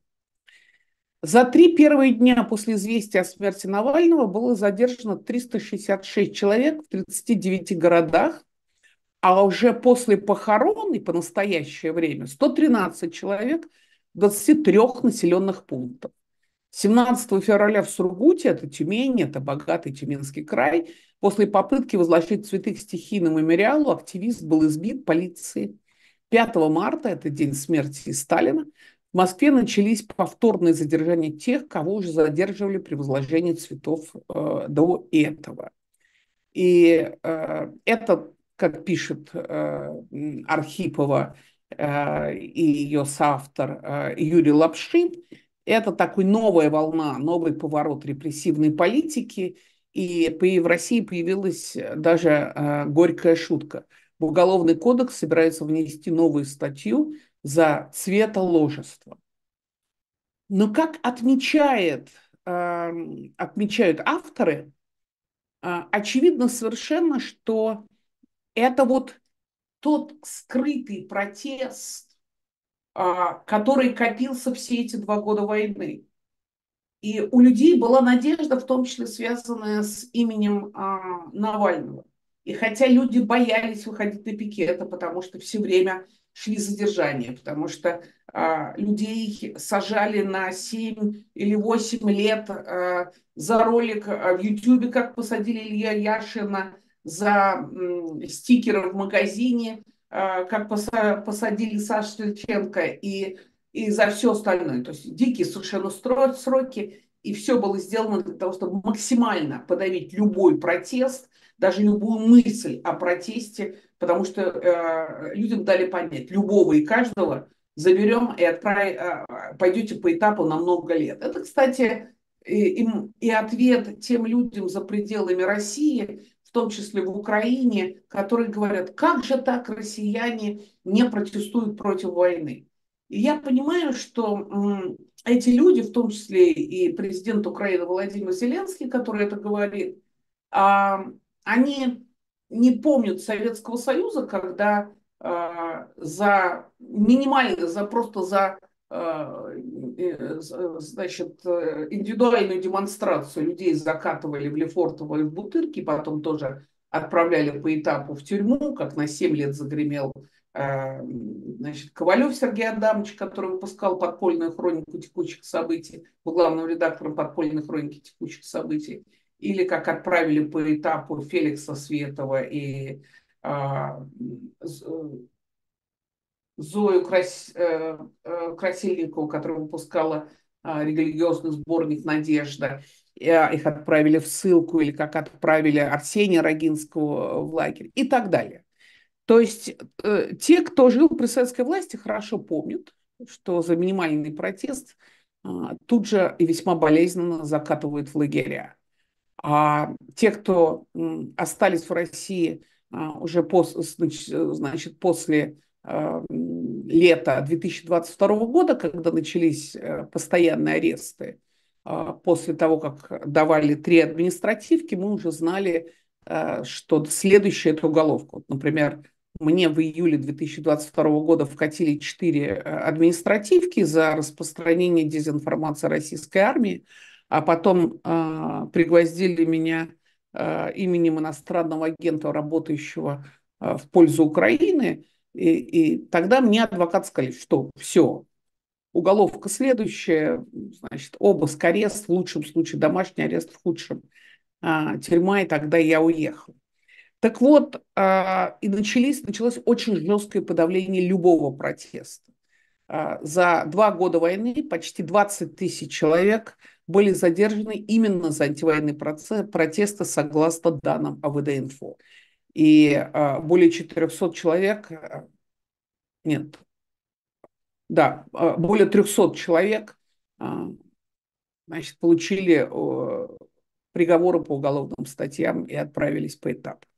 За три первые дня после известия о смерти Навального было задержано триста шестьдесят шесть человек в тридцати девяти городах, а уже после похорон и по настоящее время сто тринадцать человек в двадцати трёх населенных пунктах. семнадцатого февраля в Сургуте, это Тюмень, это богатый Тюменский край, после попытки возложить цветы к стихийному мемориалу активист был избит полицией. пятого марта, это день смерти Сталина, в Москве начались повторные задержания тех, кого уже задерживали при возложении цветов э, до этого. И э, это, как пишет э, Архипова э, и ее соавтор э, Юрий Лапшин, это такой новая волна, новый поворот репрессивной политики. И в России появилась даже э, горькая шутка. В Уголовный кодекс собирается внести новую статью за цветоложество. Но как отмечает, э, отмечают авторы, очевидно совершенно, что это вот тот скрытый протест, который копился все эти два года войны. И у людей была надежда, в том числе связанная с именем Навального. И хотя люди боялись выходить на пикеты, потому что все время шли задержания, потому что а, людей сажали на семь или восемь лет а, за ролик в Ютубе, как посадили Илья Яшина, за м, стикеры в магазине, а, как поса посадили Сашу Стрельченко, и, и за все остальное. То есть дикие совершенно сроки, и все было сделано для того, чтобы максимально подавить любой протест, даже любую мысль о протесте, потому что э, людям дали понять, любого и каждого заберем и отправим, э, пойдете по этапу на много лет. Это, кстати, и, и, и ответ тем людям за пределами России, в том числе в Украине, которые говорят, как же так россияне не протестуют против войны. И я понимаю, что м, эти люди, в том числе и президент Украины Владимир Зеленский, который это говорит, а, они не помнят Советского Союза, когда а, за минимально, за просто за а, э, значит, э, индивидуальную демонстрацию людей закатывали в Лефортово и в Бутырки, потом тоже отправляли по этапу в тюрьму, как на семь лет загремел а, значит, Ковалев Сергей Адамович, который выпускал подпольную хронику текущих событий, был главным редактором подпольной хроники текущих событий, или как отправили по этапу Феликса Светова и а, Зою Крас... э, э, Красильникову, которая выпускала а, религиозный сборник «Надежда». Э, Их отправили в ссылку, или как отправили Арсения Рогинского в лагерь и так далее. То есть э, те, кто жил при советской власти, хорошо помнят, что за минимальный протест а, тут же и весьма болезненно закатывают в лагеря. А те, кто м, остались в России а, уже пос, значит, значит, после а, м, лета две тысячи двадцать второго года, когда начались а, постоянные аресты, а, после того, как давали три административки, мы уже знали, а, что следующее – это уголовка. Вот, например, мне в июле две тысячи двадцать второго года вкатили четыре административки за распространение дезинформации российской армии, а потом э, пригвоздили меня э, именем иностранного агента, работающего э, в пользу Украины. И, и тогда мне адвокат сказали, что все, уголовка следующая, значит, обыск, арест, в лучшем случае домашний арест, в худшем э, тюрьма, и тогда я уехал. Так вот, э, и начались, началось очень жесткое подавление любого протеста. За два года войны почти двадцать тысяч человек были задержаны именно за антивоенные протесты, согласно данным А В Д-Инфо. И более четырехсот человек, нет, да, более трехсот человек, значит, получили приговоры по уголовным статьям и отправились по этапу.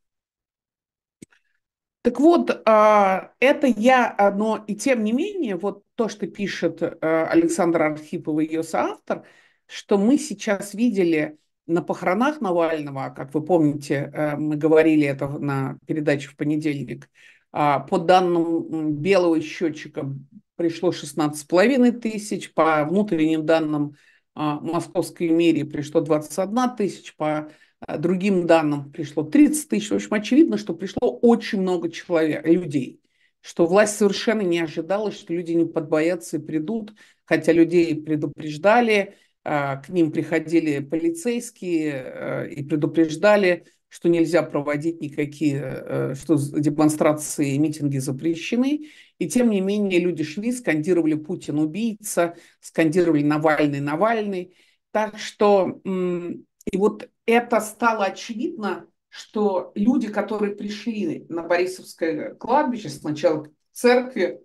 Так вот, это я, но и тем не менее, вот то, что пишет Александра Архипова, ее соавтор, что мы сейчас видели на похоронах Навального, как вы помните, мы говорили это на передаче в понедельник, по данным белого счетчика пришло шестнадцать с половиной тысяч, по внутренним данным московской мэрии пришло двадцать одна тысяча, по другим данным пришло тридцать тысяч. В общем, очевидно, что пришло очень много человек, людей, что власть совершенно не ожидала, что люди не подбоятся и придут, хотя людей предупреждали, к ним приходили полицейские и предупреждали, что нельзя проводить никакие, что демонстрации и митинги запрещены. И тем не менее люди шли, скандировали «Путин убийца», скандировали «Навальный, Навальный». Так что и вот это стало очевидно, что люди, которые пришли на Борисовское кладбище, сначала в церкви,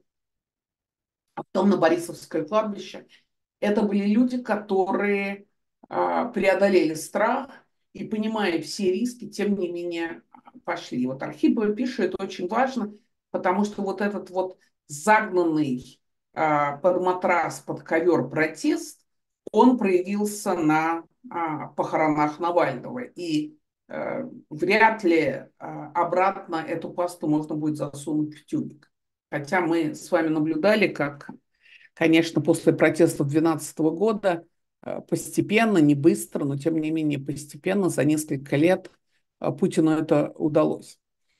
а потом на Борисовское кладбище, это были люди, которые а, преодолели страх и, понимая все риски, тем не менее пошли. Вот Архипова пишет, это очень важно, потому что вот этот вот загнанный а, под матрас, под ковер протест, он проявился на а, похоронах Навального. И а, вряд ли а, обратно эту пасту можно будет засунуть в тюбик. Хотя мы с вами наблюдали, как, конечно, после протеста две тысячи двенадцатого года постепенно, не быстро, но тем не менее постепенно, за несколько лет Путину это удалось.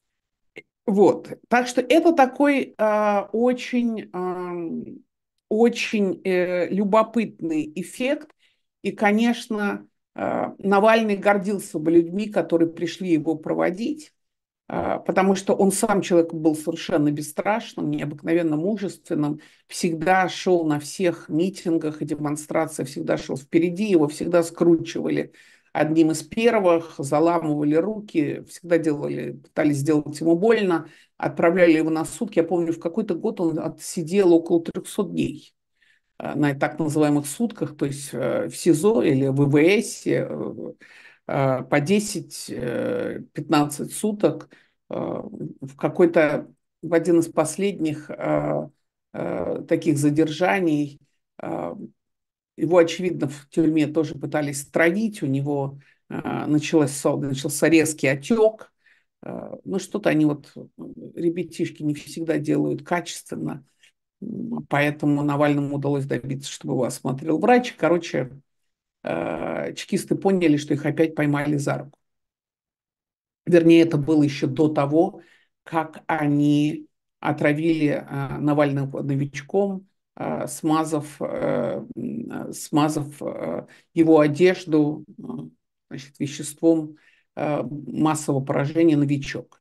Вот. Так что это такой э, очень, э, очень э, любопытный эффект. И, конечно, э, Навальный гордился бы людьми, которые пришли его проводить, э, потому что он сам человек был совершенно бесстрашным, необыкновенно мужественным, всегда шел на всех митингах и демонстрациях, всегда шел впереди, его всегда скручивали одним из первых, заламывали руки, всегда делали, пытались сделать ему больно, отправляли его на суд. Я помню, в какой-то год он отсидел около трехсот дней на так называемых сутках, то есть в СИЗО или в В В С, э, по десять-пятнадцать суток э, в какой-то, в один из последних э, э, таких задержаний. э, Его, очевидно, в тюрьме тоже пытались стравить, у него э, начался, начался резкий отек. Э, ну, что-то они вот, э, ребятишки, не всегда делают качественно, м, поэтому Навальному удалось добиться, чтобы его осмотрел врач. Короче, э, чекисты поняли, что их опять поймали за руку. Вернее, это было еще до того, как они отравили э, Навального новичком, э, смазав, э, м, смазав э, его одежду, э, значит, веществом э, массового поражения «Новичок»,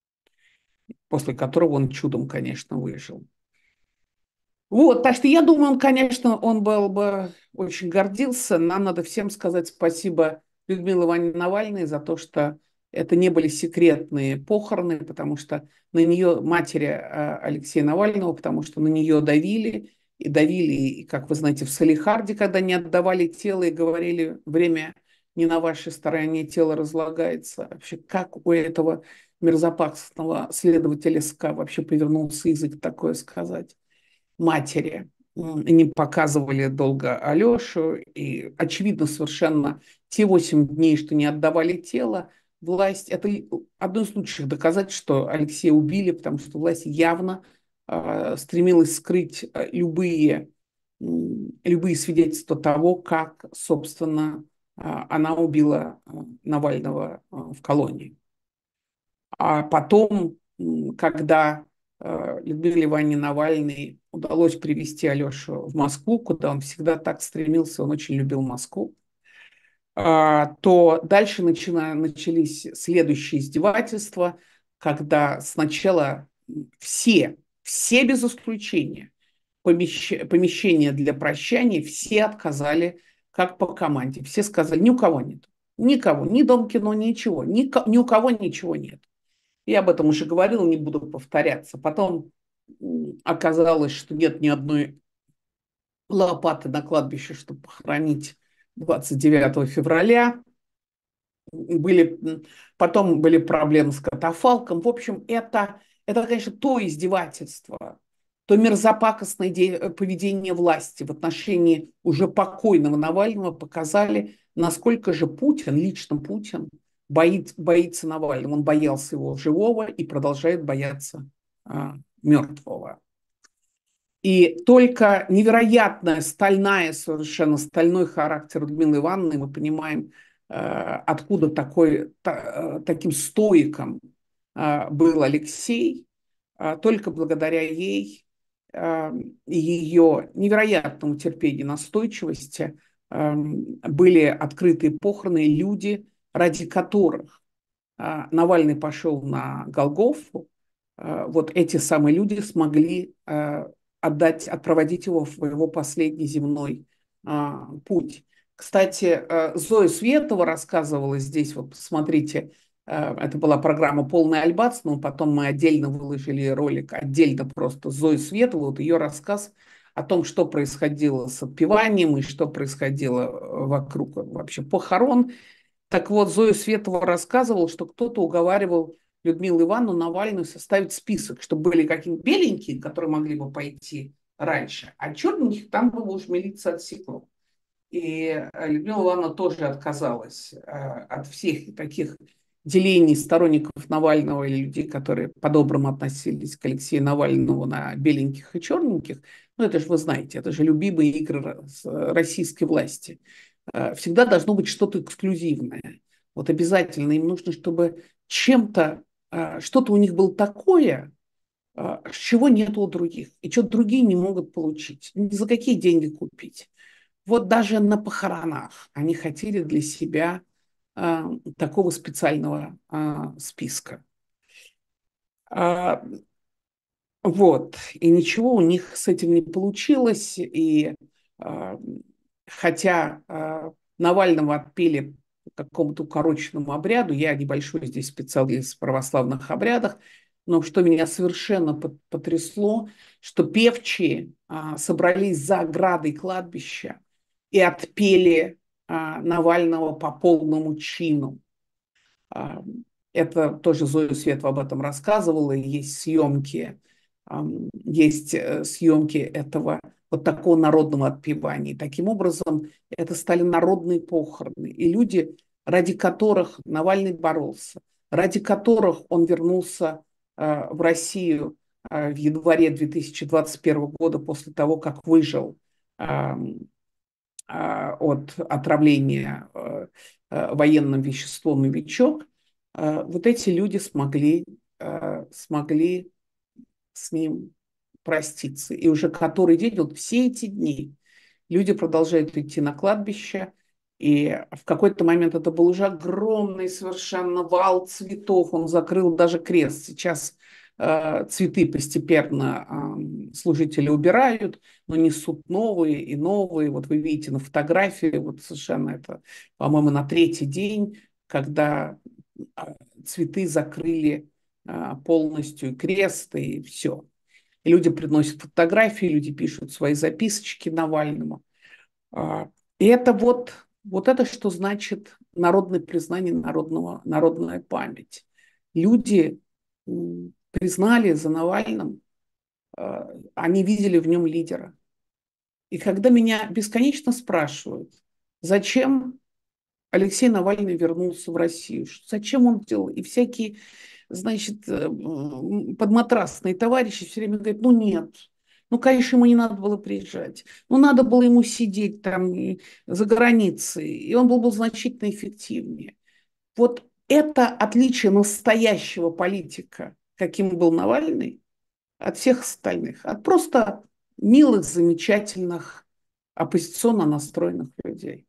после которого он чудом, конечно, выжил. Вот, так что я думаю, он, конечно, он был бы очень гордился. Нам надо всем сказать спасибо Людмиле Ивановне Навальной за то, что это не были секретные похороны, потому что на нее, матери э, Алексея Навального, потому что на нее давили, и давили, и, как вы знаете, в Салехарде, когда не отдавали тело и говорили, время не на вашей стороне, тело разлагается. Вообще, как у этого мерзопакостного следователя СК вообще повернулся язык такое сказать? Матери не показывали долго Алешу, и очевидно совершенно те восемь дней, что не отдавали тело, власть, это одно из лучших доказательств, что Алексея убили, потому что власть явно э, стремилась скрыть любые, любые свидетельства того, как, собственно, э, она убила Навального э, в колонии. А потом, когда э, Людмиле Ивановне Навальной удалось привести Алешу в Москву, куда он всегда так стремился, он очень любил Москву, а, то дальше начина, начались следующие издевательства, когда сначала все, все без исключения, помещ, помещения для прощания, все отказали как по команде. Все сказали, ни у кого нет. Никого, ни Дом кино, ничего, ни, ни у кого ничего нет. Я об этом уже говорила, не буду повторяться. Потом оказалось, что нет ни одной лопаты на кладбище, чтобы похоронить двадцать девятого февраля. Были, потом были проблемы с катафалком. В общем, это, это, конечно, то издевательство, то мерзопакостное поведение власти в отношении уже покойного Навального показали, насколько же Путин, лично Путин, боит, боится Навального. Он боялся его живого и продолжает бояться а, мертвого. И только невероятная стальная, совершенно стальной характер Людмилы Ивановны, мы понимаем, откуда такой, таким стоиком был Алексей. Только благодаря ей и ее невероятному терпению и настойчивости были открыты похороны, люди, ради которых Навальный пошел на Голгофу. Вот эти самые люди смогли отдать, отпроводить его в его последний земной а, путь. Кстати, Зоя Светова рассказывала здесь, вот посмотрите, это была программа «Полный альбац», но потом мы отдельно выложили ролик, отдельно просто Зои Световой, вот ее рассказ о том, что происходило с отпеванием и что происходило вокруг вообще похорон. Так вот, Зоя Светова рассказывала, что кто-то уговаривал Людмилу Ивановну Навальную составить список, чтобы были какие-то беленькие, которые могли бы пойти раньше, а черненьких там бы уж милиция отсекла. И Людмила Ивановна тоже отказалась от всех таких делений сторонников Навального или людей, которые по-доброму относились к Алексею Навальному на беленьких и черненьких. Ну, это же вы знаете, это же любимые игры российской власти. Всегда должно быть что-то эксклюзивное. Вот обязательно им нужно, чтобы чем-то, что-то у них было такое, чего нет у других, и что другие не могут получить, ни за какие деньги купить. Вот даже на похоронах они хотели для себя а, такого специального а, списка. А, вот. И ничего у них с этим не получилось. И а, хотя а, Навального отпели по какому-то укороченному обряду, я небольшой здесь специалист в православных обрядах, но что меня совершенно потрясло, что певчие а, собрались за оградой кладбища и отпели а, Навального по полному чину. А, Это тоже Зоя Светова об этом рассказывала. Есть съемки, ам, есть э, съемки этого вот такого народного отпевания. Таким образом, это стали народные похороны. И люди, ради которых Навальный боролся, ради которых он вернулся э, в Россию э, в январе две тысячи двадцать первого года после того, как выжил ам, а, от отравления э, э, военным веществом «Новичок», э, вот эти люди смогли, э, смогли с ним проститься. И уже который день, вот все эти дни, люди продолжают идти на кладбище, и в какой-то момент это был уже огромный совершенно вал цветов, он закрыл даже крест. Сейчас э, цветы постепенно э, служители убирают, но несут новые и новые. Вот вы видите на фотографии, вот совершенно это, по-моему, на третий день, когда э, цветы закрыли э, полностью крест и все. И люди приносят фотографии, люди пишут свои записочки Навальному. А, И это вот, вот это, что значит народное признание, народного, народная память. Люди м, признали за Навальным, а, они видели в нем лидера. И когда меня бесконечно спрашивают, зачем Алексей Навальный вернулся в Россию, зачем он делал, и всякие, значит, э, м, подматрасные товарищи все время говорят, ну нет, ну, конечно, ему не надо было приезжать. Ну, надо было ему сидеть там и за границей, и он был бы значительно эффективнее. Вот это отличие настоящего политика, каким был Навальный, от всех остальных, от просто милых, замечательных, оппозиционно настроенных людей.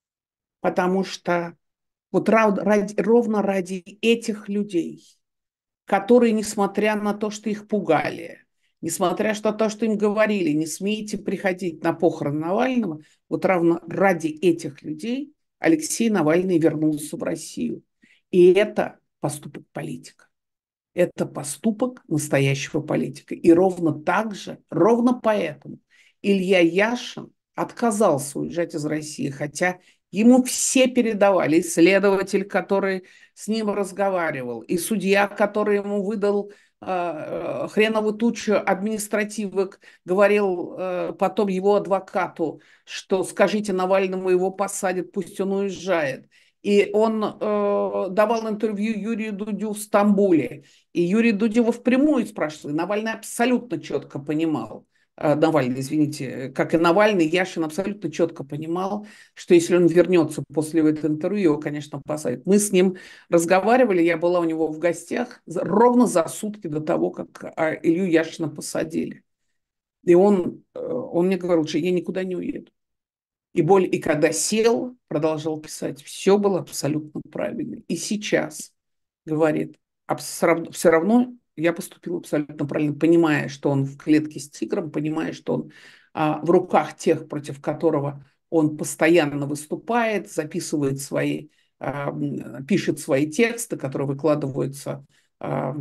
Потому что вот ради, ровно ради этих людей, которые, несмотря на то, что их пугали, несмотря на то, что им говорили, не смейте приходить на похороны Навального, вот равно ради этих людей Алексей Навальный вернулся в Россию. И это поступок политика. Это поступок настоящего политика. И ровно так же, ровно поэтому Илья Яшин отказался уезжать из России, хотя ему все передавали, и следователь, который с ним разговаривал, и судья, который ему выдал э, хреновую тучу административок, говорил э, потом его адвокату, что скажите Навальному, его посадят, пусть он уезжает. И он э, давал интервью Юрию Дудю в Стамбуле. И Юрий Дудь его впрямую спрашивал. И Навальный абсолютно четко понимал, э, Навальный, извините, как и Навальный, Яшин абсолютно четко понимал, что если он вернется после этого интервью, его, конечно, посадят. Мы с ним разговаривали, я была у него в гостях ровно за сутки до того, как Илью Яшина посадили. И он, он мне говорил, что я никуда не уеду. И боль, и когда сел, продолжал писать, все было абсолютно правильно. И сейчас говорит, все равно я поступил абсолютно правильно, понимая, что он в клетке с тигром, понимая, что он а, в руках тех, против которого он постоянно выступает, записывает свои, а, пишет свои тексты, которые выкладываются а,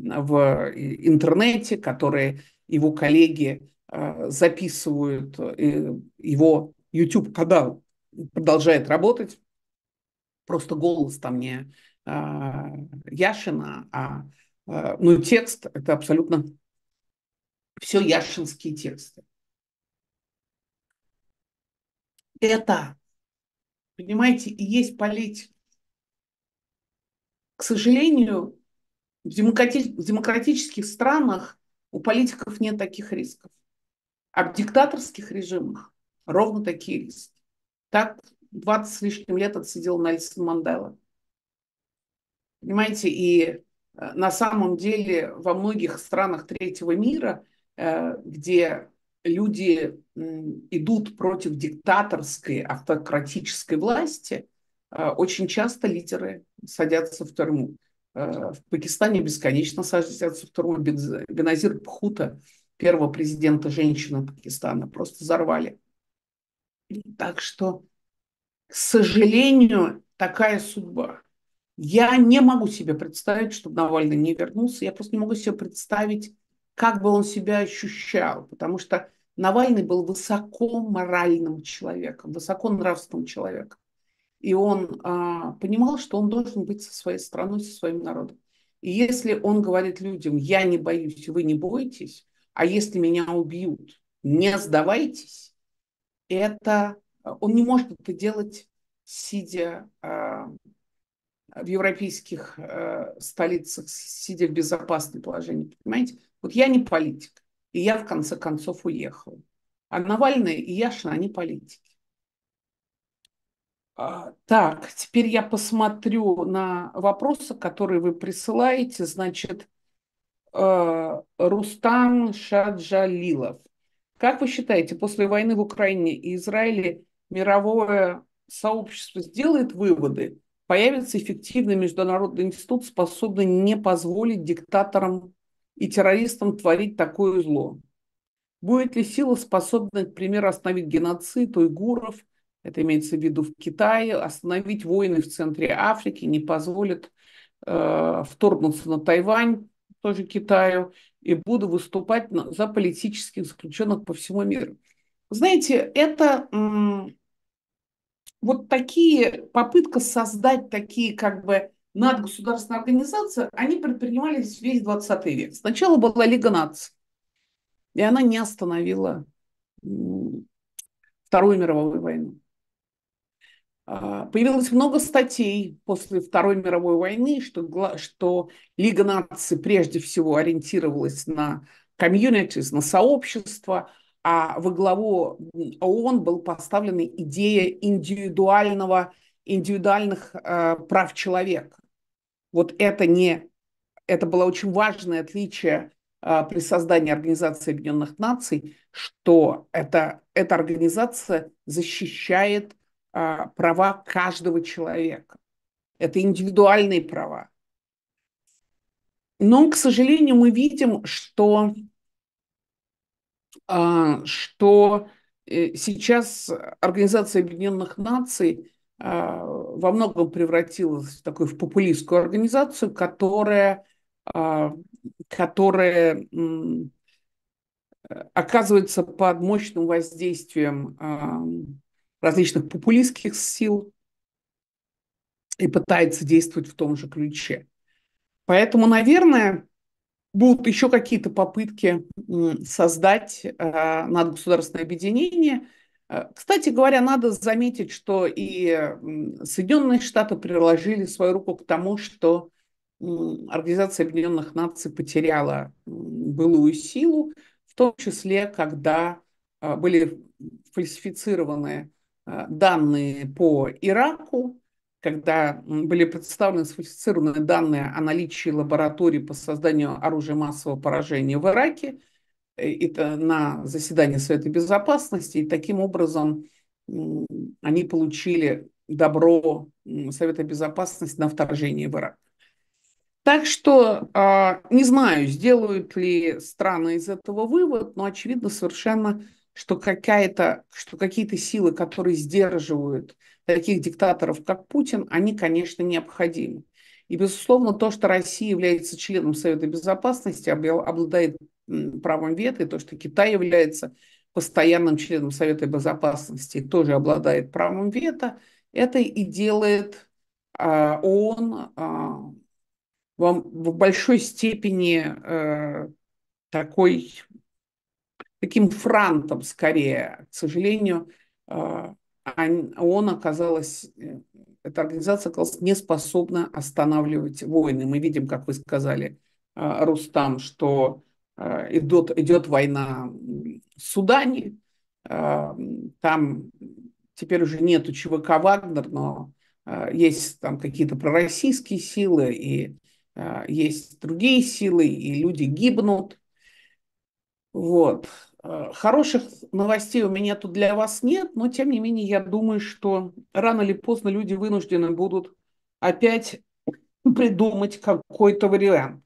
в интернете, которые его коллеги а, записывают, его YouTube-канал продолжает работать, просто голос там не а, Яшина, а, а ну, текст – это абсолютно все яшинские тексты. Это, понимаете, и есть политика. К сожалению, в, демократи- в демократических странах у политиков нет таких рисков. А в диктаторских режимах ровно такие риски. Так двадцать с лишним лет отсидел Нельсон Мандела. Понимаете, и на самом деле во многих странах третьего мира, где люди идут против диктаторской, автократической власти, очень часто лидеры садятся в тюрьму. В Пакистане бесконечно садятся в тюрьму. Беназир Бхутто, первого президента женщины Пакистана, просто взорвали. Так что, к сожалению, такая судьба. Я не могу себе представить, чтобы Навальный не вернулся. Я просто не могу себе представить, как бы он себя ощущал. Потому что Навальный был высоко моральным человеком, высоко нравственным человеком. И он а, понимал, что он должен быть со своей страной, со своим народом. И если он говорит людям, я не боюсь, вы не бойтесь, а если меня убьют, не сдавайтесь, это он не может это делать, сидя а, в европейских э, столицах, сидя в безопасном положении. Понимаете? Вот я не политик, и я в конце концов уехал. А Навальный и Яшин, они политики. А, так, теперь я посмотрю на вопросы, которые вы присылаете. Значит, э, Рустам Шаджалилов. Как вы считаете, после войны в Украине и Израиле мировое сообщество сделает выводы, появится эффективный международный институт, способный не позволить диктаторам и террористам творить такое зло? Будет ли сила способна, к примеру, остановить геноцид уйгуров, это имеется в виду в Китае, остановить войны в центре Африки, не позволит э, вторгнуться на Тайвань, тоже Китаю, и буду выступать на, за политических заключенных по всему миру. Знаете, это м, вот такие, попытка создать такие как бы надгосударственные организации, они предпринимались весь двадцатый век. Сначала была Лига наций, и она не остановила м, Вторую мировую войну. А, Появилось много статей после Второй мировой войны, что, что Лига наций прежде всего ориентировалась на комьюнитис, на сообщество, а во главу ООН была поставлена идея индивидуального, индивидуальных э, прав человека. Вот это не, это было очень важное отличие э, при создании Организации Объединенных Наций, что это, эта организация защищает а, права каждого человека. Это индивидуальные права. Но, к сожалению, мы видим, что, а, что сейчас Организация Объединенных Наций а, во многом превратилась в такую в популистскую организацию, которая, а, которая м, оказывается под мощным воздействием а, различных популистских сил и пытается действовать в том же ключе. Поэтому, наверное, будут еще какие-то попытки создать э, надгосударственное объединение. Э, Кстати говоря, надо заметить, что и м, Соединенные Штаты приложили свою руку к тому, что м, Организация Объединенных Наций потеряла м, былую силу, в том числе, когда э, были фальсифицированы э, данные по Ираку, когда были представлены сфальсифицированные данные о наличии лабораторий по созданию оружия массового поражения в Ираке, это на заседании Совета Безопасности, и таким образом они получили добро Совета Безопасности на вторжение в Ирак. Так что э, не знаю, сделают ли страны из этого вывод, но очевидно совершенно, что, какая-то, что какие-то силы, которые сдерживают таких диктаторов, как Путин, они, конечно, необходимы. И, безусловно, то, что Россия является членом Совета Безопасности, обладает правом вето, и то, что Китай является постоянным членом Совета Безопасности, тоже обладает правом вето, это и делает э, ООН э, в большой степени э, такой, таким франтом скорее. К сожалению, э, ООН оказалась, э, эта организация оказалась не способна останавливать войны. Мы видим, как вы сказали, э, Рустам, что э, идет, идет война в Судане, э, там теперь уже нету ЧВК «Вагнер», но э, есть там какие-то пророссийские силы, и э, есть другие силы, и люди гибнут. Вот. Э, Хороших новостей у меня тут для вас нет, но тем не менее я думаю, что рано или поздно люди вынуждены будут опять придумать какой-то вариант.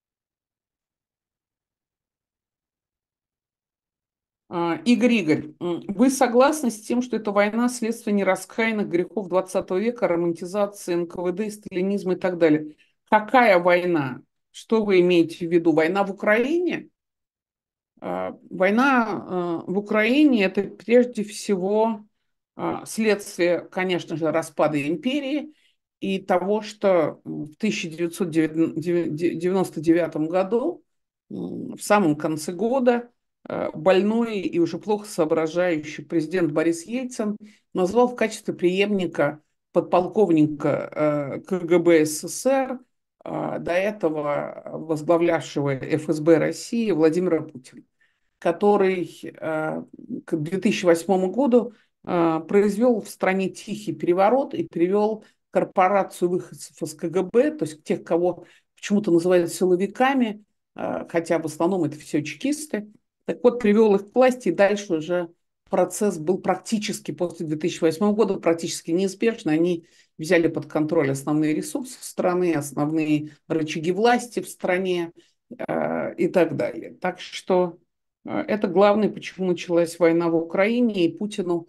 А, Игорь, Игорь, вы согласны с тем, что эта война следствие нераскаянных грехов двадцатого века, романтизации эн ка вэ дэ, сталинизма и так далее? Какая война? Что вы имеете в виду? Война в Украине? А, Война а, в Украине – это прежде всего а, следствие, конечно же, распада империи и того, что в тысяча девятьсот девяносто девятом году, в самом конце года, а, больной и уже плохо соображающий президент Борис Ельцин назвал в качестве преемника подполковника КГБ СССР, а, до этого возглавлявшего эф эс бэ России Владимира Путина, который э, к две тысячи восьмому году э, произвел в стране тихий переворот и привел корпорацию выходцев из ка гэ бэ, то есть тех, кого почему-то называют силовиками, э, хотя в основном это все чекисты. Так вот, привел их к власти, и дальше уже процесс был практически после две тысячи восьмого года практически неизбежно. Они взяли под контроль основные ресурсы страны, основные рычаги власти в стране э, и так далее. Так что это главное, почему началась война в Украине, и Путину,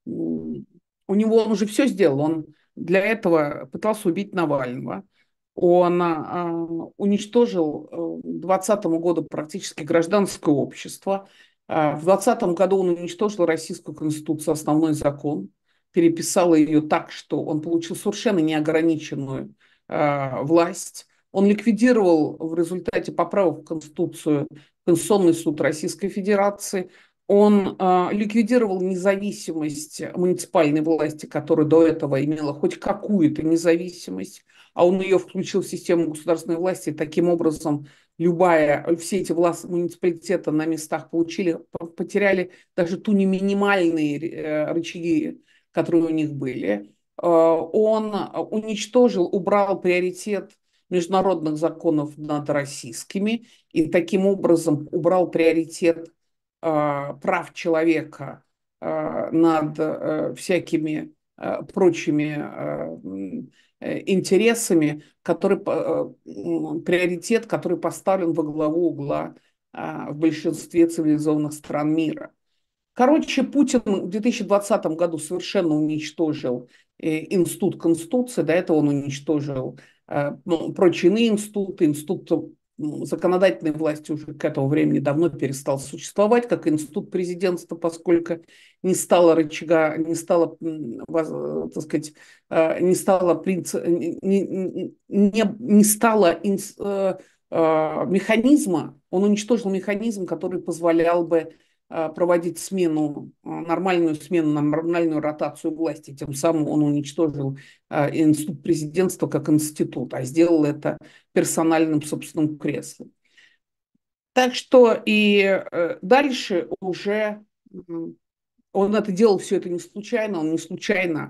у него он уже все сделал. Он для этого пытался убить Навального. Он а, уничтожил к двадцатому году практически гражданское общество. А, в двадцатом году он уничтожил Российскую Конституцию, основной закон, переписал ее так, что он получил совершенно неограниченную а, власть. Он ликвидировал в результате поправок в Конституцию Конституционный суд Российской Федерации. Он э, ликвидировал независимость муниципальной власти, которая до этого имела хоть какую-то независимость, а он ее включил в систему государственной власти. И таким образом, любая, все эти власти муниципалитета на местах получили, потеряли даже ту не минимальные э, рычаги, которые у них были. Э, он уничтожил, убрал приоритет международных законов над российскими и таким образом убрал приоритет э, прав человека э, над э, всякими э, прочими э, интересами, который, э, приоритет, который поставлен во главу угла э, в большинстве цивилизованных стран мира. Короче, Путин в две тысячи двадцатом году совершенно уничтожил э, институт Конституции, до этого он уничтожил э, ну, прочие иные институты, институт ну, законодательной власти уже к этому времени давно перестал существовать, как институт президентства, поскольку не стало рычага, не стало, так сказать, э, не стало, принцип, не, не, не стало инс, э, э, механизма, он уничтожил механизм, который позволял бы проводить смену, нормальную смену, нормальную ротацию власти. Тем самым он уничтожил институт президентства как институт, а сделал это персональным собственным креслом. Так что и дальше уже он это делал, все это не случайно, он не случайно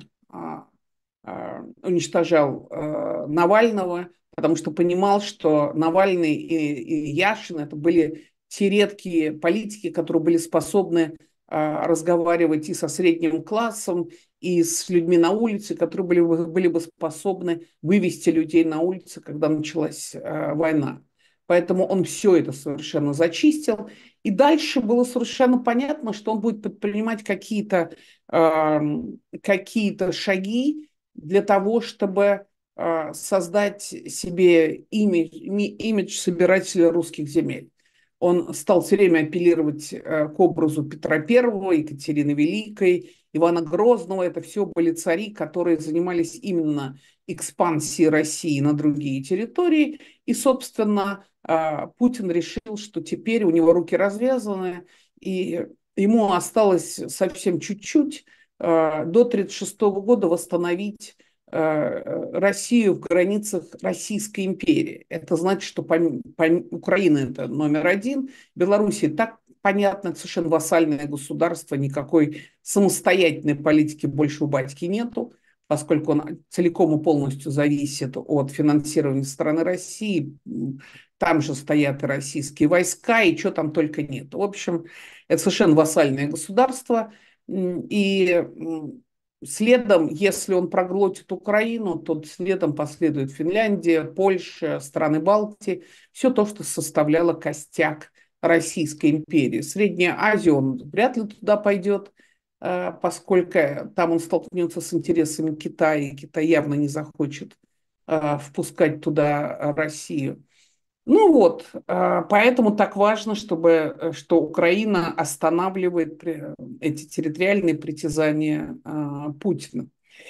уничтожал Навального, потому что понимал, что Навальный и, и Яшин это были те редкие политики, которые были способны а, разговаривать и со средним классом, и с людьми на улице, которые были, были бы способны вывести людей на улицы, когда началась а, война. Поэтому он все это совершенно зачистил. И дальше было совершенно понятно, что он будет предпринимать какие-то э, какие-то шаги для того, чтобы э, создать себе имидж, имидж собирателя русских земель. Он стал все время апеллировать э, к образу Петра Первого, Екатерины Великой, Ивана Грозного. Это все были цари, которые занимались именно экспансией России на другие территории. И, собственно, э, Путин решил, что теперь у него руки развязаны, и ему осталось совсем чуть-чуть э, до тридцать шестого года восстановить Россию в границах Российской империи. Это значит, что помимо, помимо, Украина это номер один, Белоруссия так понятно, совершенно вассальное государство, никакой самостоятельной политики больше у батьки нету, поскольку он целиком и полностью зависит от финансирования страны России. Там же стоят и российские войска, и что там только нет. В общем, это совершенно вассальное государство. И следом, если он проглотит Украину, то следом последует Финляндия, Польша, страны Балтии, все то, что составляло костяк Российской империи. Средняя Азия, он вряд ли туда пойдет, поскольку там он столкнется с интересами Китая, и Китай явно не захочет впускать туда Россию. Ну вот, а, поэтому так важно, чтобы, э, что Украина останавливает при- эти территориальные притязания а, Путина.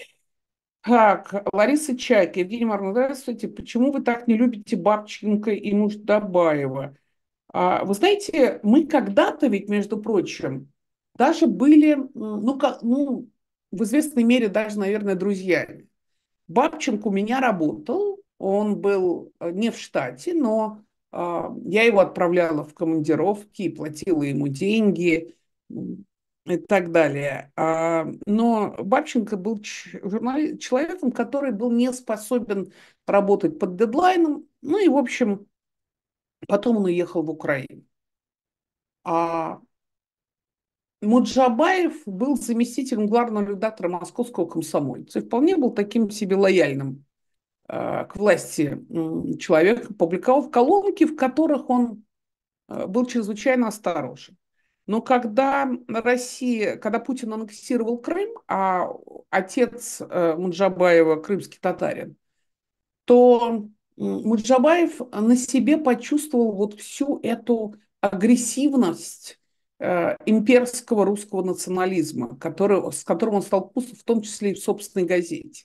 Так, Лариса Чайка, Евгения Марковна, здравствуйте. Почему вы так не любите Бабченко и Муждабаева? А, Вы знаете, мы когда-то ведь, между прочим, даже были, м, ну, как, ну, в известной мере даже, наверное, друзьями. Бабченко у меня работал, он был э, не в штате, но а, я его отправляла в командировки, платила ему деньги м, и так далее. А, но Бабченко был ч- журнали- человеком, который был не способен работать под дедлайном, ну и, в общем, потом он уехал в Украину. А Муджабаев был заместителем главного редактора московского «Комсомольца» и вполне был таким себе лояльным э, к власти м, человек, публиковал колонки, в которых он э, был чрезвычайно осторожен. Но когда Россия, когда Путин аннексировал Крым, а отец э, Муджабаева крымский татарин, то Муджабаев на себе почувствовал вот всю эту агрессивность э, имперского русского национализма, который, с которым он столкнулся в том числе и в собственной газете.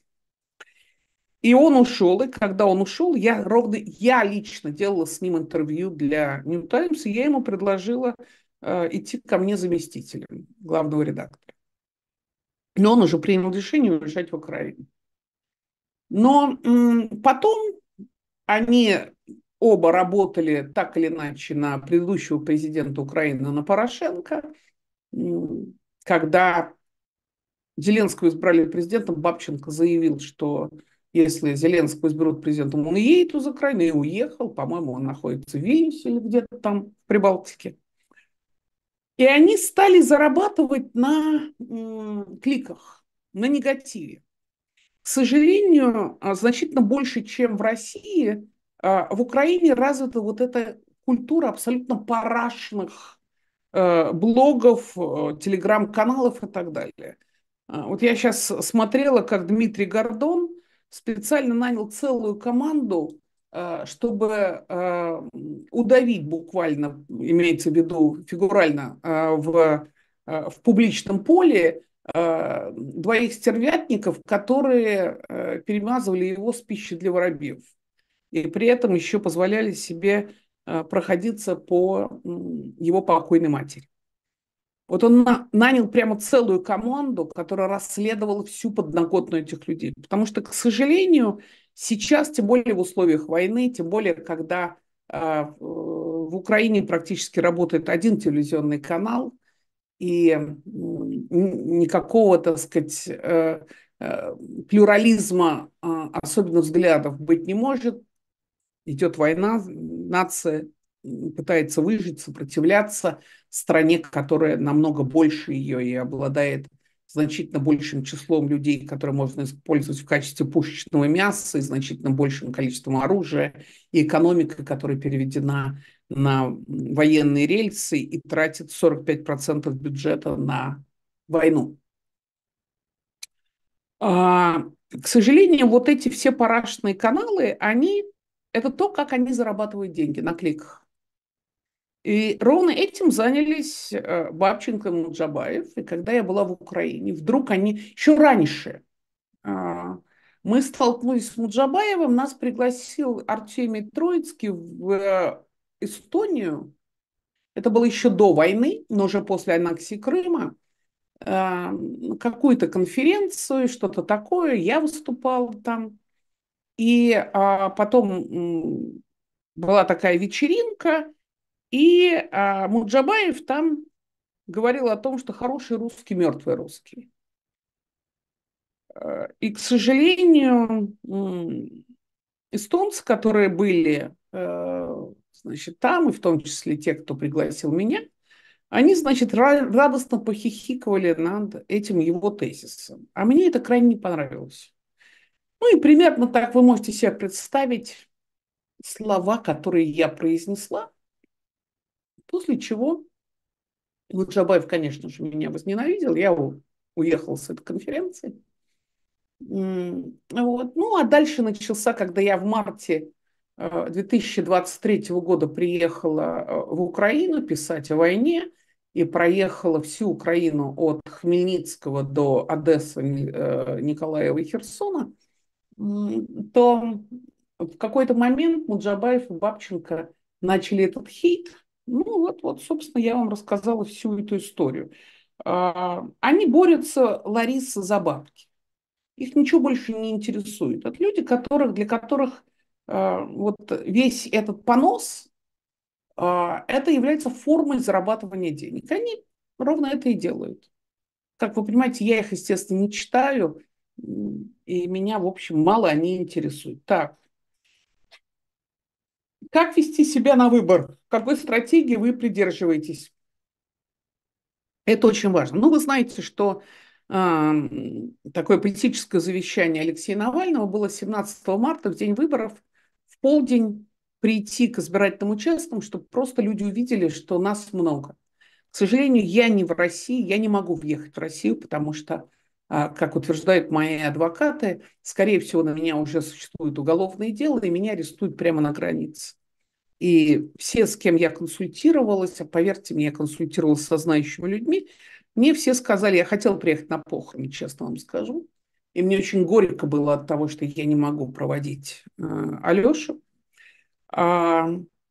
И он ушел, и когда он ушел, я ровно, я лично делала с ним интервью для New Times, и я ему предложила э, идти ко мне заместителем главного редактора. Но он уже принял решение уезжать в Украину. Но м, потом они оба работали так или иначе на предыдущего президента Украины, на Порошенко. М, Когда Зеленского избрали президентом, Бабченко заявил, что если Зеленского изберут президентом, он едет из Украины и уехал. По-моему, он находится в Вильнюсе или где-то там в Прибалтике. И они стали зарабатывать на м, кликах, на негативе. К сожалению, а, значительно больше, чем в России, а, в Украине развита вот эта культура абсолютно парашных э, блогов, э, телеграм-каналов и так далее. А, Вот я сейчас смотрела, как Дмитрий Гордон специально нанял целую команду, э, чтобы э, удавить буквально, имеется в виду фигурально, э, в, э, в публичном поле э, двоих стервятников, которые э, перемазывали его с пищей для воробьев. И при этом еще позволяли себе э, проходиться по м, его покойной матери. Вот он на- нанял прямо целую команду, которая расследовала всю подноготную этих людей. Потому что, к сожалению, сейчас, тем более в условиях войны, тем более, когда э, в Украине практически работает один телевизионный канал, и м, никакого, так сказать, э, э, плюрализма, э, особенно взглядов, быть не может. Идет война, нация пытается выжить, сопротивляться стране, которая намного больше ее и обладает значительно большим числом людей, которые можно использовать в качестве пушечного мяса, и значительно большим количеством оружия, и экономикой, которая переведена на военные рельсы и тратит сорок пять процентов бюджета на войну. А, к сожалению, вот эти все парашные каналы, они это то, как они зарабатывают деньги на кликах. И ровно этим занялись э, Бабченко и Муджабаев. И когда я была в Украине, вдруг они еще раньше а, мы столкнулись с Муджабаевым, нас пригласил Артемий Троицкий в э, Эстонию. Это было еще до войны, но уже после аннексии Крыма. э, Какую-то конференцию, что-то такое. Я выступала там. И а, потом м, была такая вечеринка, и а, Муджабаев там говорил о том, что хороший русский, мертвый русский. Э, И, к сожалению, м, эстонцы, которые были э, значит, там, и в том числе те, кто пригласил меня, они, значит, ра- радостно похихикывали над этим его тезисом. А мне это крайне не понравилось. Ну и примерно так вы можете себе представить слова, которые я произнесла, после чего Джабаев, конечно же, меня возненавидел, я у- уехал с этой конференции. М, Вот. Ну, а дальше начался, когда я в марте две тысячи двадцать третьего года приехала в Украину писать о войне и проехала всю Украину от Хмельницкого до Одессы, Николаева и Херсона, то в какой-то момент Муджабаев и Бабченко начали этот хейт. Ну вот, вот, собственно, я вам рассказала всю эту историю. Они борются, Лариса, за бабки. Их ничего больше не интересует. Это люди, которых, для которых э, вот весь этот понос, э, это является формой зарабатывания денег. Они ровно это и делают. Как вы понимаете, я их, естественно, не читаю, и меня, в общем, мало они интересуют. Так, как вести себя на выбор? Какой стратегии вы придерживаетесь? Это очень важно. Ну, вы знаете, что э, такое политическое завещание Алексея Навального было семнадцатого марта, в день выборов, в полдень прийти к избирательным участкам, чтобы просто люди увидели, что нас много. К сожалению, я не в России, я не могу въехать в Россию, потому что, э, как утверждают мои адвокаты, скорее всего, на меня уже существует уголовное дело, и меня арестуют прямо на границе. И все, с кем я консультировалась, а поверьте мне, я консультировалась со знающими людьми, мне все сказали, я хотела приехать на похороны, честно вам скажу. И мне очень горько было от того, что я не могу проводить э, Алешу. А,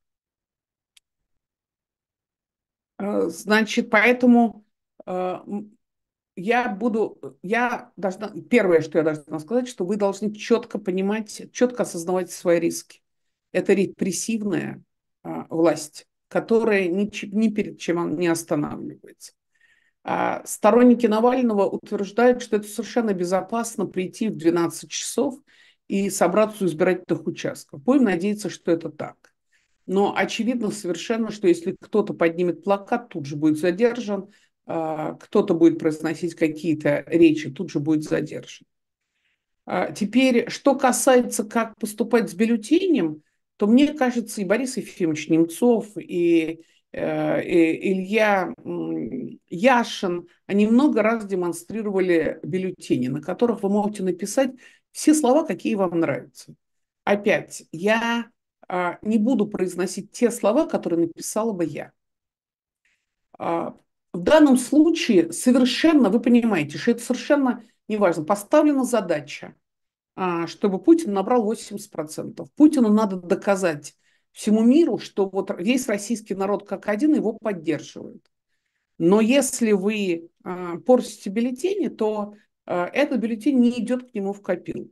а, значит, поэтому а, я буду, я должна, первое, что я должна сказать, что вы должны четко понимать, четко осознавать свои риски. Это репрессивная а, власть, которая ни, ни перед чем не останавливается. А сторонники Навального утверждают, что это совершенно безопасно прийти в двенадцать часов и собраться у избирательных участков. Будем надеяться, что это так. Но очевидно совершенно, что если кто-то поднимет плакат, тут же будет задержан, кто-то будет произносить какие-то речи, тут же будет задержан. Теперь, что касается, как поступать с бюллетенем, то мне кажется, и Борис Ефимович Немцов, и, э, и Илья Яшин, они много раз демонстрировали бюллетени, на которых вы можете написать все слова, какие вам нравятся. Опять, я а, не буду произносить те слова, которые написала бы я. А, в данном случае совершенно, вы понимаете, что это совершенно неважно. Поставлена задача, а, чтобы Путин набрал восемьдесят процентов. Путину надо доказать всему миру, что вот весь российский народ как один его поддерживает. Но если вы а, портите бюллетени, то а, этот бюллетень не идет к нему в копилку.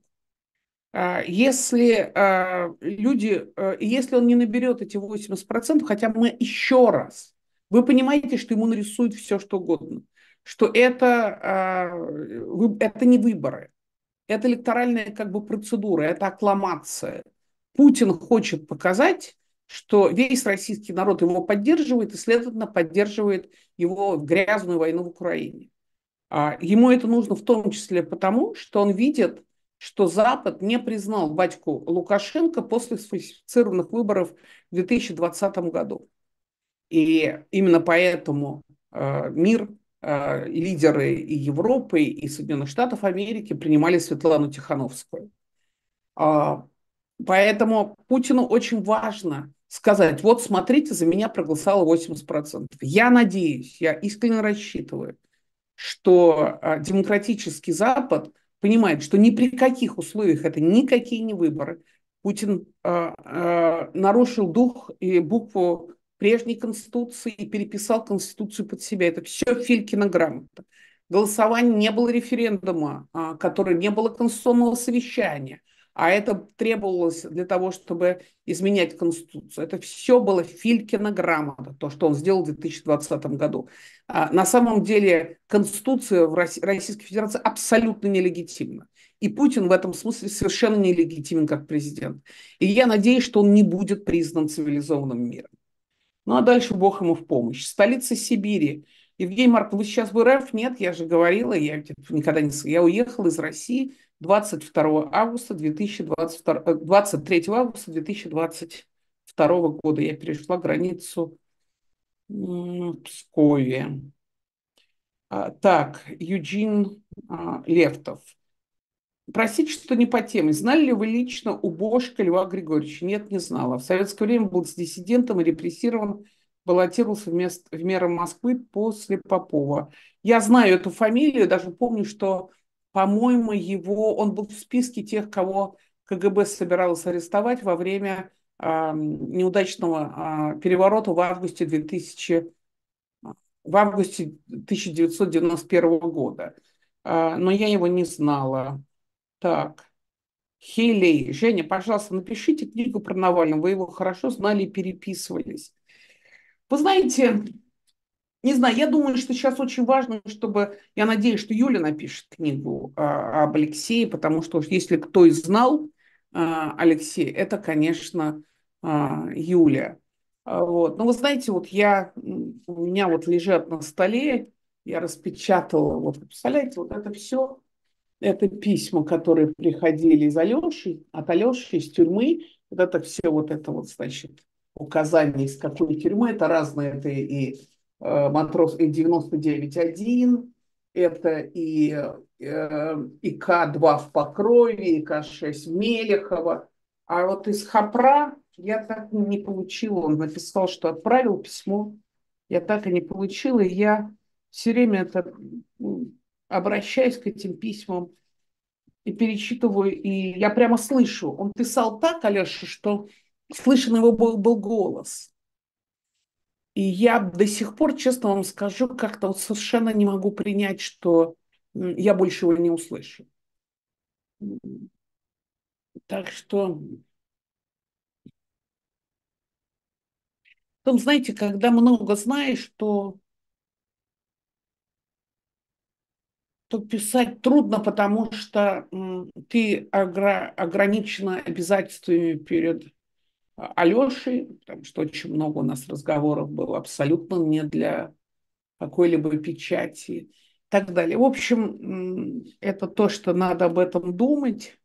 Если люди, если он не наберет эти восемьдесят процентов, хотя мы еще раз, вы понимаете, что ему нарисуют все, что угодно, что это, это не выборы, это электоральная как бы процедура, это аккламация. Путин хочет показать, что весь российский народ его поддерживает и, следовательно, поддерживает его грязную войну в Украине. Ему это нужно в том числе потому, что он видит, что Запад не признал батьку Лукашенко после сфальсифицированных выборов в две тысячи двадцатом году. И именно поэтому э, мир, э, лидеры и Европы, и Соединенных Штатов Америки принимали Светлану Тихановскую. А, поэтому Путину очень важно сказать, вот смотрите, за меня проголосовало восемьдесят процентов. Я надеюсь, я искренне рассчитываю, что а, демократический Запад понимает, что ни при каких условиях это никакие не выборы. Путин э, э, нарушил дух и букву прежней Конституции и переписал Конституцию под себя. Это все Филькина грамота. Голосование не было референдума, э, которое не было конституционного совещания, а это требовалось для того, чтобы изменять Конституцию. Это все было Филькина грамота, то, что он сделал в две тысячи двадцатом году. А на самом деле Конституция в Российской Федерации абсолютно нелегитимна. И Путин в этом смысле совершенно нелегитимен как президент. И я надеюсь, что он не будет признан цивилизованным миром. Ну а дальше Бог ему в помощь. Столица Сибири. Евгений Маркович, вы сейчас в РФ? Нет, я же говорила, я никогда не... Я уехала из России двадцать второго августа две тысячи двадцать второго, двадцать третьего августа две тысячи двадцать второго года. Я перешла границу в Пскове. А, так, Юджин а, Левтов. Простите, что не по теме. Знали ли вы лично у Бошка Льва Григорьевича? Нет, не знала. В советское время был с диссидентом и репрессирован, баллотировался вместо, в мэры Москвы после Попова. Я знаю эту фамилию, даже помню, что, по-моему, его, он был в списке тех, кого КГБ собиралось арестовать во время а, неудачного а, переворота в августе две тысячи, в августе тысяча девятьсот девяносто первого года. А, но я его не знала. Так. Хелей, Женя, пожалуйста, напишите книгу про Навального. Вы его хорошо знали и переписывались. Вы знаете, не знаю, я думаю, что сейчас очень важно, чтобы, я надеюсь, что Юля напишет книгу а, об Алексее, потому что уж если кто и знал а, Алексея, это, конечно, а, Юля. А, вот. Но вы знаете, вот я, у меня вот лежат на столе, я распечатала, вот, представляете, вот это все. Это письма, которые приходили из Алеши, от Алеши из тюрьмы. Вот это все, вот это вот, значит, указания, из какой тюрьмы. Это разные, это и э, матрос, и девяносто девять один, это и, э, и К два в Покрове, и К шесть в Мелехово. А вот из Хапра я так и не получила. Он написал, что отправил письмо. Я так и не получила. И я все время это обращаюсь к этим письмам и перечитываю, и я прямо слышу. Он писал так, Алеша, что слышен его был, был голос. И я до сих пор, честно вам скажу, как-то вот совершенно не могу принять, что я больше его не услышу. Так что, там, знаете, когда много знаешь, то, то писать трудно, потому что м, ты огра- ограничена обязательствами перед Алешей, потому что очень много у нас разговоров было абсолютно не для какой-либо печати и так далее. В общем, это то, что надо об этом думать.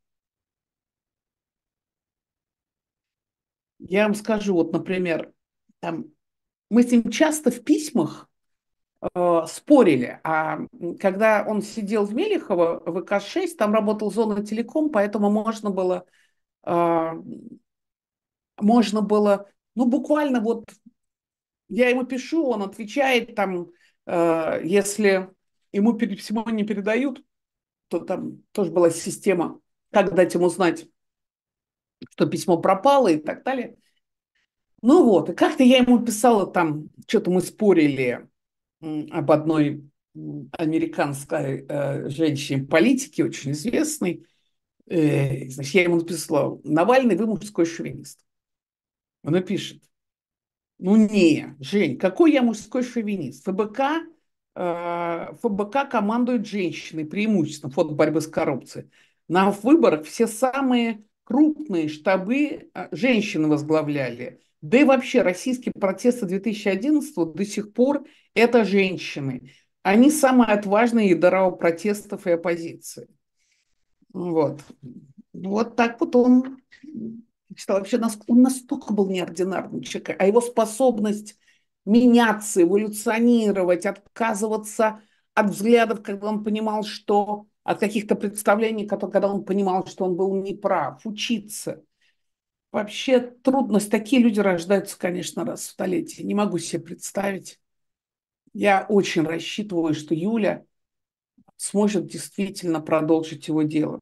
Я вам скажу, вот, например, там, мы с ним часто в письмах э, спорили, а когда он сидел в Мелехово, в вэ ка шесть, там работал зона телеком, поэтому можно было, э, можно было, ну, буквально вот, я ему пишу, он отвечает, там, э, если ему письмо не передают, то там тоже была система, как дать ему знать, что письмо пропало и так далее. Ну вот, и как-то я ему писала там, что-то мы спорили об одной американской э, женщине-политике, очень известной. Э, значит, я ему написала: Навальный, вы мужской шовинист. Она пишет: ну не, Жень, какой я мужской шовинист? эф бэ ка, э, эф бэ ка командует женщиной, преимущественно фонд борьбы с коррупцией. На выборах все самые крупные штабы э, женщины возглавляли. Да и вообще российские протесты две тысячи одиннадцатого до сих пор это женщины. Они самые отважные ядра протестов и оппозиции. Вот. Вот так вот он что вообще он настолько был неординарный человек, а его способность меняться, эволюционировать, отказываться от взглядов, когда он понимал, что от каких-то представлений, когда он понимал, что он был неправ, учиться. Вообще трудность. Такие люди рождаются, конечно, раз в столетие. Не могу себе представить. Я очень рассчитываю, что Юля сможет действительно продолжить его дело.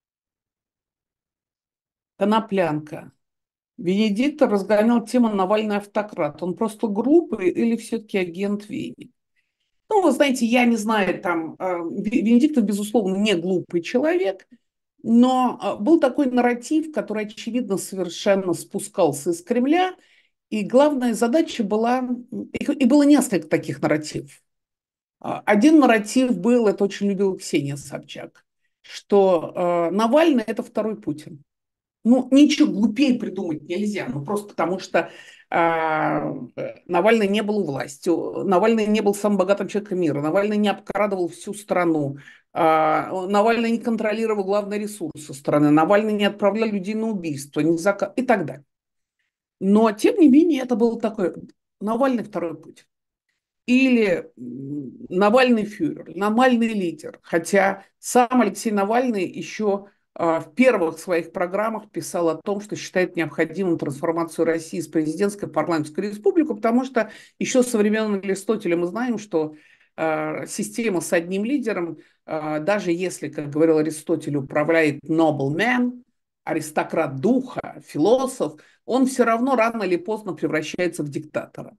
Коноплянка. Венедиктов разгонял тему «Навальный автократ». Он просто глупый или все-таки агент Вени? Ну, вы знаете, я не знаю, там, э, Венедиктов, безусловно, не глупый человек, но э, был такой нарратив, который, очевидно, совершенно спускался из Кремля, и главная задача была, и было несколько таких нарративов. Один нарратив был, это очень любил Ксения Собчак, что э, Навальный – это второй Путин. Ну, ничего глупее придумать нельзя, ну просто потому что а, Навальный не был у власти, Навальный не был самым богатым человеком мира, Навальный не обкрадывал всю страну, а, Навальный не контролировал главные ресурсы страны, Навальный не отправлял людей на убийство не зак... и так далее. Но, тем не менее, это был такой Навальный второй путь. или Навальный фюрер, Навальный лидер. Хотя сам Алексей Навальный еще в первых своих программах писал о том, что считает необходимым трансформацию России из президентской в парламентскую республику, потому что еще со времен Аристотеля мы знаем, что система с одним лидером, даже если, как говорил Аристотель, управляет noble man, аристократ духа, философ, он все равно рано или поздно превращается в диктатора.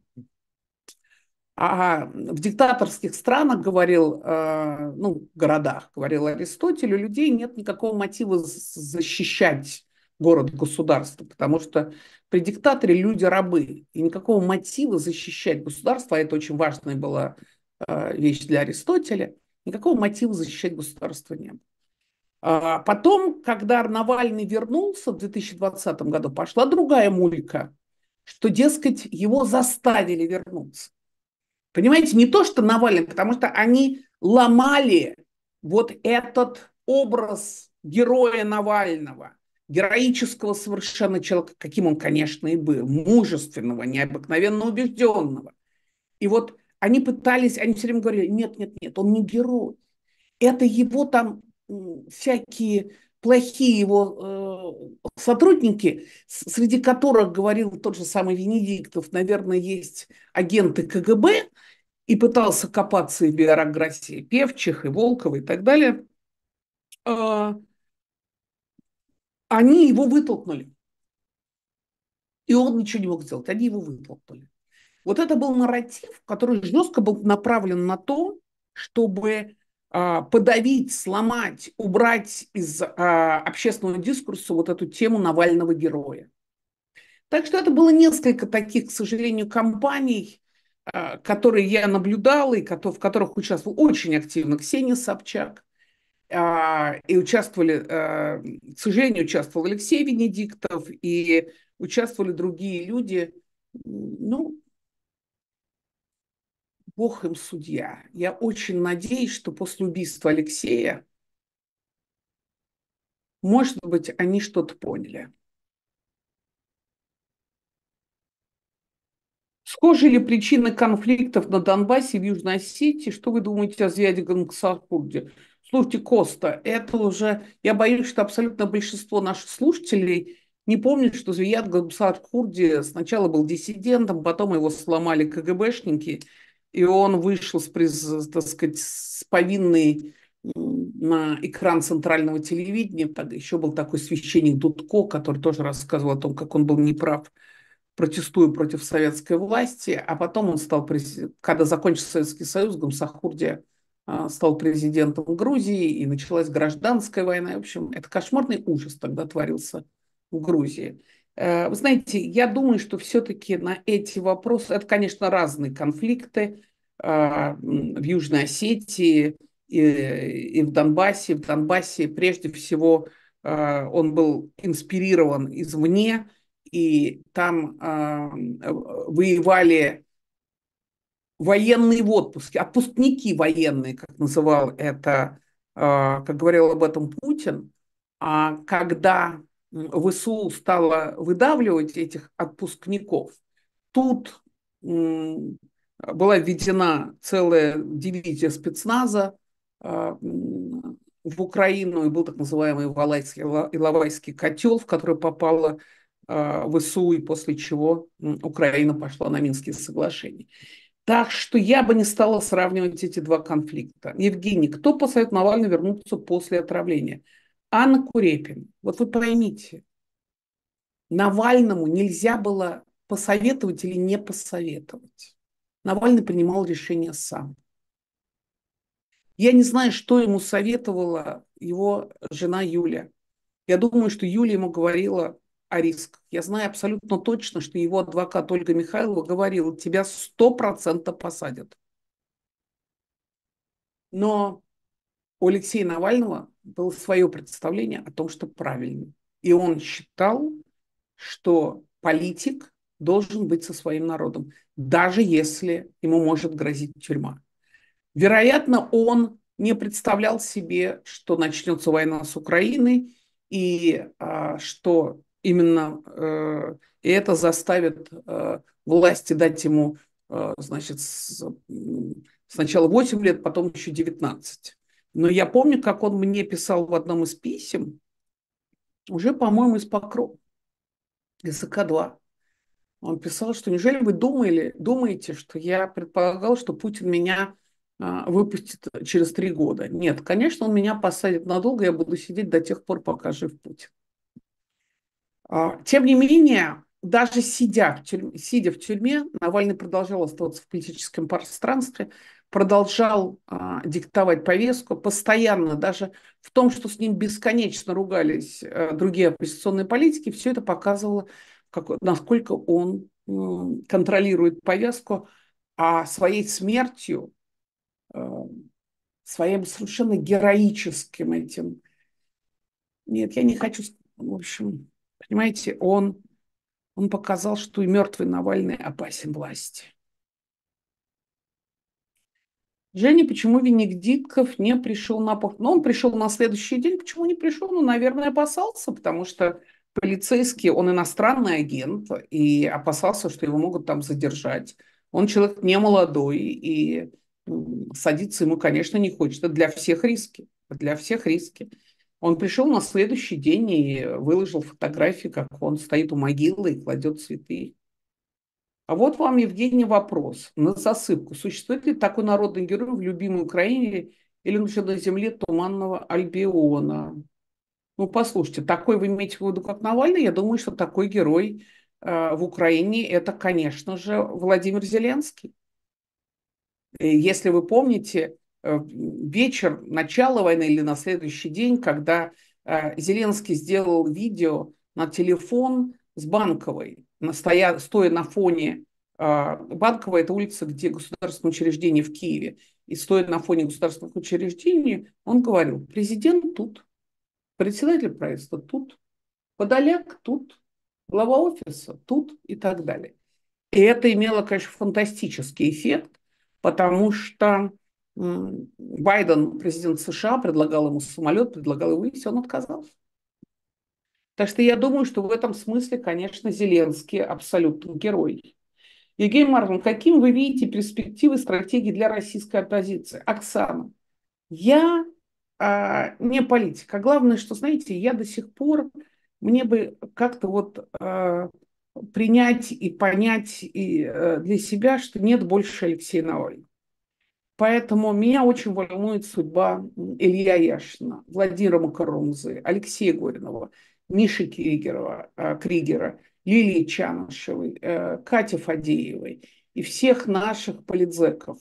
А в диктаторских странах, говорил, ну, городах, говорил Аристотель, у людей нет никакого мотива защищать город-государство, потому что при диктаторе люди рабы, и никакого мотива защищать государство, а это очень важная была вещь для Аристотеля, никакого мотива защищать государство не было. А потом, когда Навальный вернулся в две тысячи двадцатом году, пошла другая мулька, что, дескать, его заставили вернуться. Понимаете, не то, что Навальный, потому что они ломали вот этот образ героя Навального, героического совершенно человека, каким он, конечно, и был, мужественного, необыкновенно убежденного. И вот они пытались, они все время говорили, нет, нет, нет, он не герой. Это его там всякие плохие его э, сотрудники, среди которых, говорил тот же самый Венедиктов, наверное, есть агенты ка гэ бэ, и пытался копаться и в биографии Певчих, и Волкова, и так далее, э, они его вытолкнули. И он ничего не мог сделать, они его вытолкнули. Вот это был нарратив, который жестко был направлен на то, чтобы подавить, сломать, убрать из а, общественного дискурса вот эту тему Навального героя. Так что это было несколько таких, к сожалению, кампаний, а, которые я наблюдала и в которых участвовал очень активно Ксения Собчак. А, и участвовали, а, к сожалению, участвовал Алексей Венедиктов, и участвовали другие люди. Ну, Бог им судья. Я очень надеюсь, что после убийства Алексея, может быть, они что-то поняли. Схожи ли причины конфликтов на Донбассе и в Южной Осетии? Что вы думаете о Зиаде Гангсахурде? Слушайте, Коста, это уже... Я боюсь, что абсолютно большинство наших слушателей не помнят, что Зиад Гангсахурди сначала был диссидентом, потом его сломали ка гэ бэшники, и он вышел с, так сказать, с повинной на экран центрального телевидения. Тогда еще был такой священник Дудко, который тоже рассказывал о том, как он был неправ, протестуя против советской власти. А потом он стал, когда закончился Советский Союз, Гамсахурди стал президентом Грузии, и началась гражданская война. В общем, это кошмарный ужас тогда творился в Грузии. Вы знаете, я думаю, что все-таки на эти вопросы, это, конечно, разные конфликты в Южной Осетии и в Донбассе. В Донбассе прежде всего он был инспирирован извне, и там воевали военные в отпуске, отпускники военные, как называл это, как говорил об этом Путин. А когда вэ эс у стало выдавливать этих отпускников, тут была введена целая дивизия спецназа в Украину, и был так называемый Иловайский котел, в который попала вэ эс у, и после чего Украина пошла на Минские соглашения. Так что я бы не стала сравнивать эти два конфликта. Евгений, кто посоветует Навальному вернуться после отравления? Анна Курепина. Вот вы поймите, Навальному нельзя было посоветовать или не посоветовать. Навальный принимал решение сам. Я не знаю, что ему советовала его жена Юля. Я думаю, что Юля ему говорила о рисках. Я знаю абсолютно точно, что его адвокат Ольга Михайлова говорила, тебя сто процентов посадят. Но у Алексея Навального было свое представление о том, что правильно. И он считал, что политик должен быть со своим народом, даже если ему может грозить тюрьма. Вероятно, он не представлял себе, что начнется война с Украиной, и а, что именно э, и это заставит э, власти дать ему значит, сначала восемь лет, потом еще девятнадцать. Но я помню, как он мне писал в одном из писем, уже, по-моему, из Покрова, из ка два. Он писал, что неужели вы думали, думаете, что я предполагал, что Путин меня а, выпустит через три года? Нет, конечно, он меня посадит надолго, я буду сидеть до тех пор, пока жив Путин. А, тем не менее, даже сидя в, тюрьме, сидя в тюрьме, Навальный продолжал оставаться в политическом пространстве, продолжал а, диктовать повестку постоянно, даже в том, что с ним бесконечно ругались а, другие оппозиционные политики, все это показывало, как, насколько он м, контролирует повестку, а своей смертью, а, своим совершенно героическим этим. Нет, я не хочу, в общем, понимаете, он, он показал, что и мертвый Навальный опасен власти. Женя, почему Венедиктов не пришел на похороны? Ну, он пришел на следующий день. Почему не пришел? Ну, наверное, опасался, потому что полицейский, он иностранный агент, и опасался, что его могут там задержать. Он человек не молодой, и садиться ему, конечно, не хочется. Для всех риски. Для всех риски. Он пришел на следующий день и выложил фотографии, как он стоит у могилы и кладет цветы. А вот вам, Евгений, вопрос на засыпку. Существует ли такой народный герой в любимой Украине или уже на земле Туманного Альбиона? Ну, послушайте, такой вы имеете в виду, как Навальный? Я думаю, что такой герой э, в Украине – это, конечно же, Владимир Зеленский. И если вы помните, э, вечер, начало войны или на следующий день, когда э, Зеленский сделал видео на телефон с Банковой, стоя, стоя на фоне э, Банкова, это улица, где государственное учреждение в Киеве, и стоя на фоне государственных учреждений, он говорил: президент тут, председатель правительства тут, Подоляк тут, глава офиса тут и так далее. И это имело, конечно, фантастический эффект, потому что Байден, президент США, предлагал ему самолет, предлагал его вывести, он отказался. Так что я думаю, что в этом смысле, конечно, Зеленский абсолютно герой. Евгений Маркович, каким вы видите перспективы стратегии для российской оппозиции? Оксана, я а, не политик. А главное, что, знаете, я до сих пор, мне бы как-то вот а, принять и понять и, а, для себя, что нет больше Алексея Навального. Поэтому меня очень волнует судьба Илья Яшина, Владимира Макарумзы, Алексея Горинова, Миши Кригерова, Кригера, Лилии Чанышевой, Кати Фадеевой и всех наших политзеков.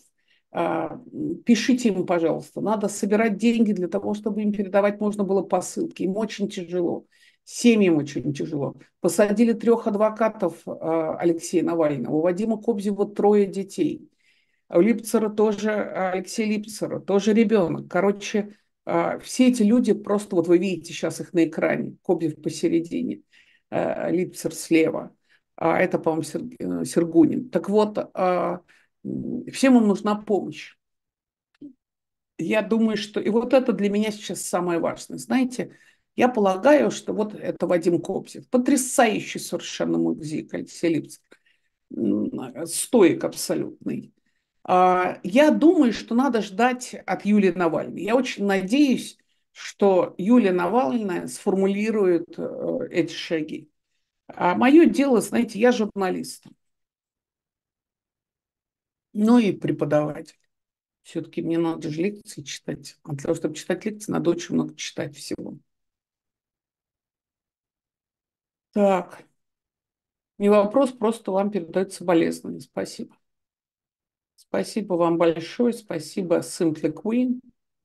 Пишите им, пожалуйста. Надо собирать деньги для того, чтобы им передавать можно было посылки. Им очень тяжело. Семьям очень тяжело. Посадили трех адвокатов Алексея Навального. У Вадима Кобзева трое детей. У Липцера тоже, Алексей Липцера, тоже ребенок. Короче, все эти люди просто, вот вы видите сейчас их на экране, Кобзев посередине, Липцер слева, а это, по-моему, Сергунин. Так вот, всем им нужна помощь. Я думаю, что... И вот это для меня сейчас самое важное. Знаете, я полагаю, что вот это Вадим Кобзев, потрясающий совершенно музык, Алексей Липцер, стоик абсолютный. Я думаю, что надо ждать от Юлии Навальной. Я очень надеюсь, что Юлия Навальная сформулирует эти шаги. А мое дело, знаете, я журналист, ну и преподаватель. Все-таки мне надо же лекции читать. А для того, чтобы читать лекции, надо очень много читать всего. Так. Не вопрос, просто вам передают соболезнования. Спасибо. Спасибо вам большое. Спасибо, Simply Queen.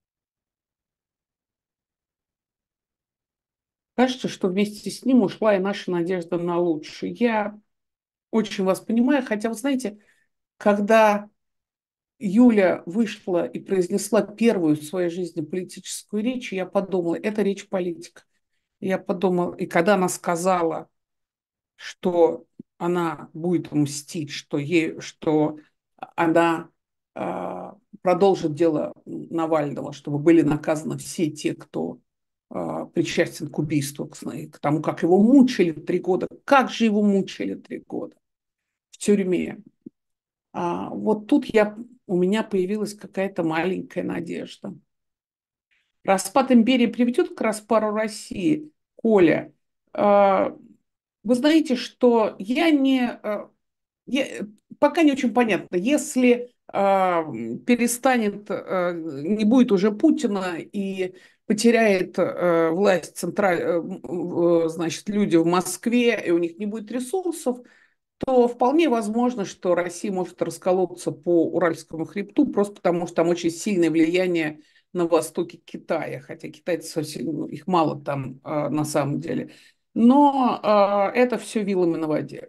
Кажется, что вместе с ним ушла и наша надежда на лучшее. Я очень вас понимаю, хотя, вы знаете, когда Юля вышла и произнесла первую в своей жизни политическую речь, я подумала, это речь политика. Я подумала, и когда она сказала, что она будет мстить, что, ей, что она э, продолжит дело Навального, чтобы были наказаны все те, кто э, причастен к убийству, к, к тому, как его мучили три года. Как же его мучили три года в тюрьме. А, вот тут я, у меня появилась какая-то маленькая надежда. Распад империи приведет к распару России, Коля. А, вы знаете, что я не... а, я- пока не очень понятно, если а, перестанет, а, не будет уже Путина и потеряет а, власть централь, а, м, э, значит, люди в Москве, и у них не будет ресурсов, то вполне возможно, что Россия может расколоться по Уральскому хребту, просто потому что там очень сильное влияние на востоке Китая, хотя китайцы совсем, ну, их мало там а, на самом деле. Но а, это все вилами на воде.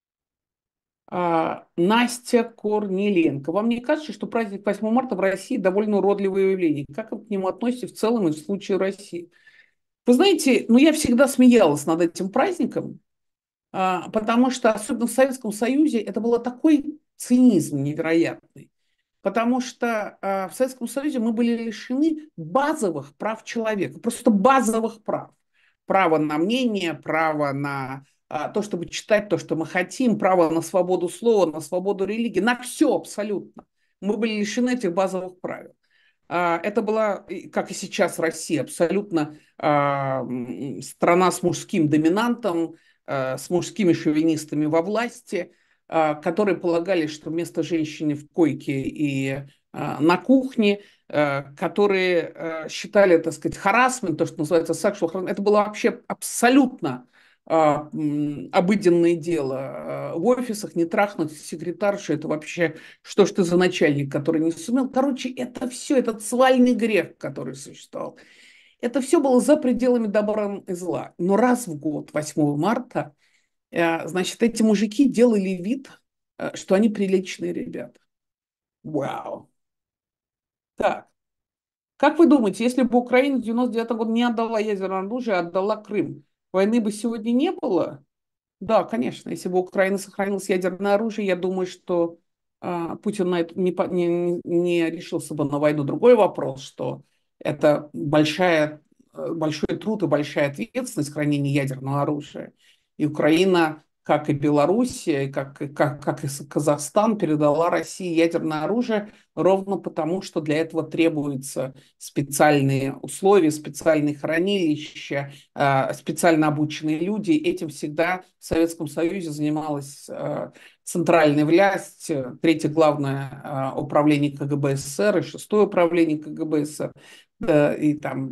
А, Настя Корниленко. Вам не кажется, что праздник восьмого марта в России довольно уродливое явление? Как вы к нему относитесь в целом и в случае России? Вы знаете, ну я всегда смеялась над этим праздником, а, потому что, особенно в Советском Союзе, это был такой цинизм невероятный. Потому что а, в Советском Союзе мы были лишены базовых прав человека, просто базовых прав. Право на мнение, право на а, то, чтобы читать то, что мы хотим, право на свободу слова, на свободу религии, на все абсолютно. Мы были лишены этих базовых правил. А, Это была, как и сейчас, Россия, абсолютно а, страна с мужским доминантом, а, с мужскими шовинистами во власти, а, которые полагали, что место женщины в койке и а, на кухне, а, которые а, считали, так сказать, харассмент, то, что называется sexual harassment, это было вообще абсолютно а, обыденное дело. А, В офисах не трахнуть секретаршу, это вообще что ж ты за начальник, который не сумел. Короче, это все, этот свальный грех, который существовал. Это все было за пределами добра и зла. Но раз в год, восьмого марта, э, значит, эти мужики делали вид, э, что они приличные ребята. Вау. Так, как вы думаете, если бы Украина в девяносто девятом году не отдала ядерное оружие, а отдала Крым, войны бы сегодня не было? Да, конечно, если бы у Украины сохранилось ядерное оружие, я думаю, что а, Путин на это не, по- не, не решился бы на войну. Другой вопрос, что это большая, э, большой труд и большая ответственность хранения ядерного оружия. И Украина, как и Белоруссия, и как, и как, как и Казахстан, передала России ядерное оружие ровно потому, что для этого требуются специальные условия, специальные хранилища, э, специально обученные люди. Этим всегда в Советском Союзе занималась э, центральная власть, э, третье главное э, управление КГБ СССР и шестое управление КГБ СССР, да, и там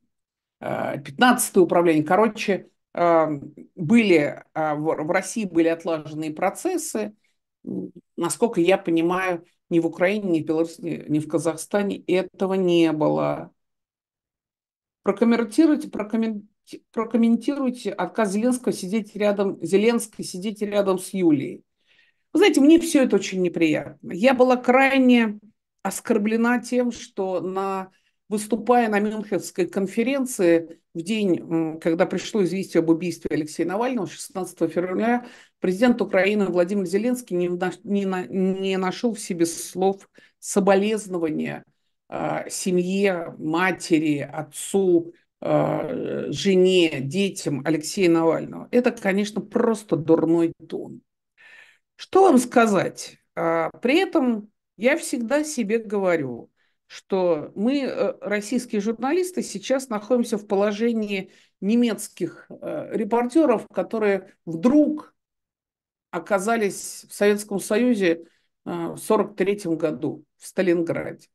э, пятнадцатое управление. Короче, э, были э, в, в России были отлаженные процессы. Насколько я понимаю, ни в Украине, ни в Беларуси, ни в Казахстане этого не было. Прокомментируйте, прокоммен- прокомментируйте отказ Зеленского сидеть рядом, Зеленской сидеть рядом с Юлией. Вы знаете, мне все это очень неприятно. Я была крайне оскорблена тем, что на, выступая на Мюнхенской конференции в день, когда пришло известие об убийстве Алексея Навального, шестнадцатого февраля, президент Украины Владимир Зеленский не, не, не нашел в себе слов соболезнования э, семье, матери, отцу, э, жене, детям Алексея Навального. Это, конечно, просто дурной тон. Что вам сказать? А, При этом я всегда себе говорю, что мы, э, российские журналисты, сейчас находимся в положении немецких э, репортеров, которые вдруг оказались в Советском Союзе э, в сорок третьем году в Сталинграде.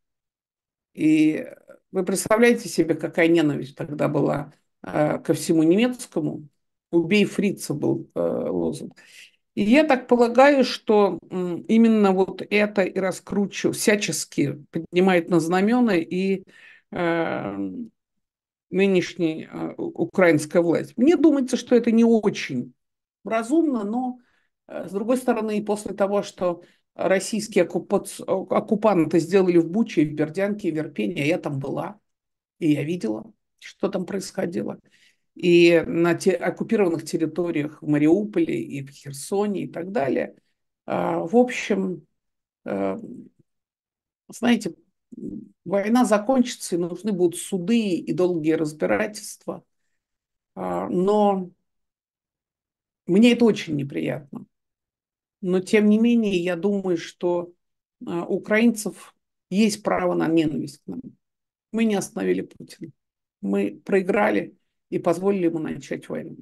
И вы представляете себе, какая ненависть тогда была э, ко всему немецкому? «Убей фрица» был э, лозунг. И я так полагаю, что именно вот это и раскручивает, всячески поднимает на знамена и э, нынешняя э, украинская власть. Мне думается, что это не очень разумно, но э, с другой стороны, и после того, что российские оккупац- оккупанты сделали в Буче, в Бердянке, в Ирпене, а я там была, и я видела, что там происходило. И на те, оккупированных территориях в Мариуполе и в Херсоне и так далее. А, В общем, э, знаете, война закончится, и нужны будут суды и долгие разбирательства. А, Но мне это очень неприятно. Но тем не менее, я думаю, что а, у украинцев есть право на ненависть к нам. Мы не остановили Путина. Мы проиграли и позволили ему начать войну.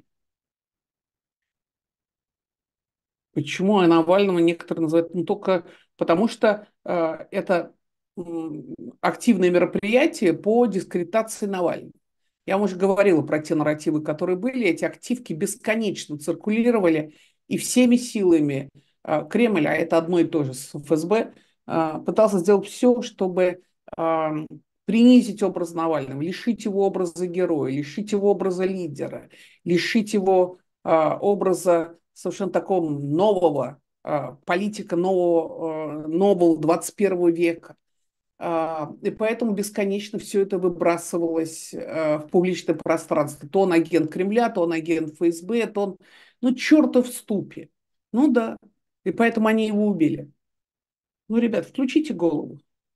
Почему а Навального некоторые называют, ну, только потому что э, это м, активное мероприятие по дискредитации Навального. Я вам уже говорила про те нарративы, которые были. Эти активки бесконечно циркулировали, и всеми силами э, Кремль, а это одно и то же с эф эс бэ, э, пытался сделать все, чтобы э, принизить образ Навального, лишить его образа героя, лишить его образа лидера, лишить его э, образа совершенно такого нового э, политика, нового, э, нового двадцать первого века. А, и поэтому бесконечно все это выбрасывалось э, в публичное пространство. То он агент Кремля, то он агент эф эс бэ, то он, ну, чертов в ступе. Ну да, и поэтому они его убили. Ну, ребят, включите голову.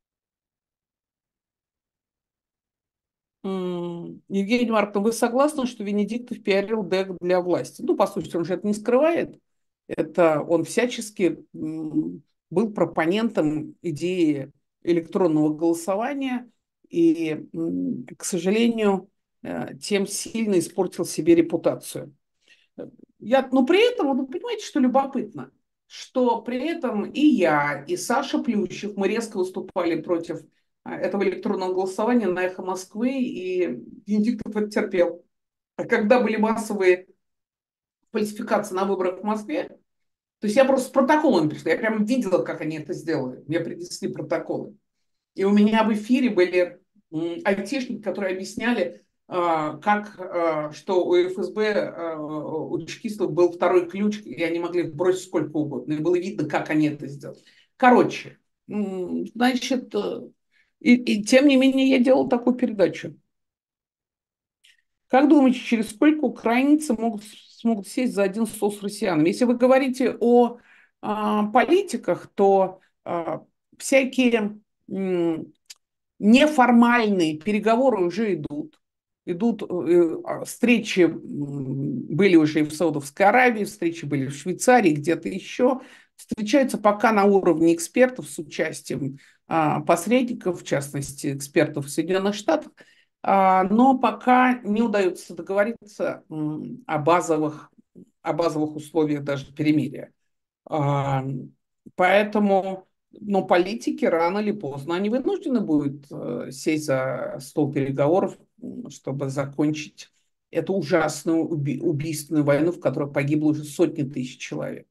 М, Евгений Марковна, вы согласны, что Венедиктов пиарил ДЭК для власти? Ну, послушайте, он же это не скрывает. Это он всячески м, был пропонентом идеи электронного голосования и, м, к сожалению, э, тем сильно испортил себе репутацию. Я, но при этом, вы понимаете, что любопытно, что при этом и я, и Саша Плющев, мы резко выступали против а, этого электронного голосования на «Эхо Москвы», и Венедиктов это терпел. А когда были массовые фальсификации на выборах в Москве, то есть я просто с протоколами пришла, я прям видела, как они это сделали, мне принесли протоколы. И у меня в эфире были айтишники, которые объясняли, а, как, а, что у эф эс бэ, а, у чекистов был второй ключ, и они могли бросить сколько угодно. И было видно, как они это сделали. Короче, значит, э, и, и тем не менее я делал такую передачу. Как думаете, через сколько украинцы могут, смогут сесть за один стол с россиянами? Если вы говорите о а, политиках, то а, всякие м, неформальные переговоры уже идут. Идут э, а, встречи, м, были уже и в Саудовской Аравии, встречи были в Швейцарии, где-то еще. Встречаются пока на уровне экспертов с участием а, посредников, в частности, экспертов в Соединенных Штатах. А, но пока не удается договориться м, о базовых, о базовых условиях даже перемирия. А, Поэтому, но политики рано или поздно, они вынуждены будут э, сесть за стол переговоров, м, чтобы закончить эту ужасную уби- убийственную войну, в которой погибло уже сотни тысяч человек.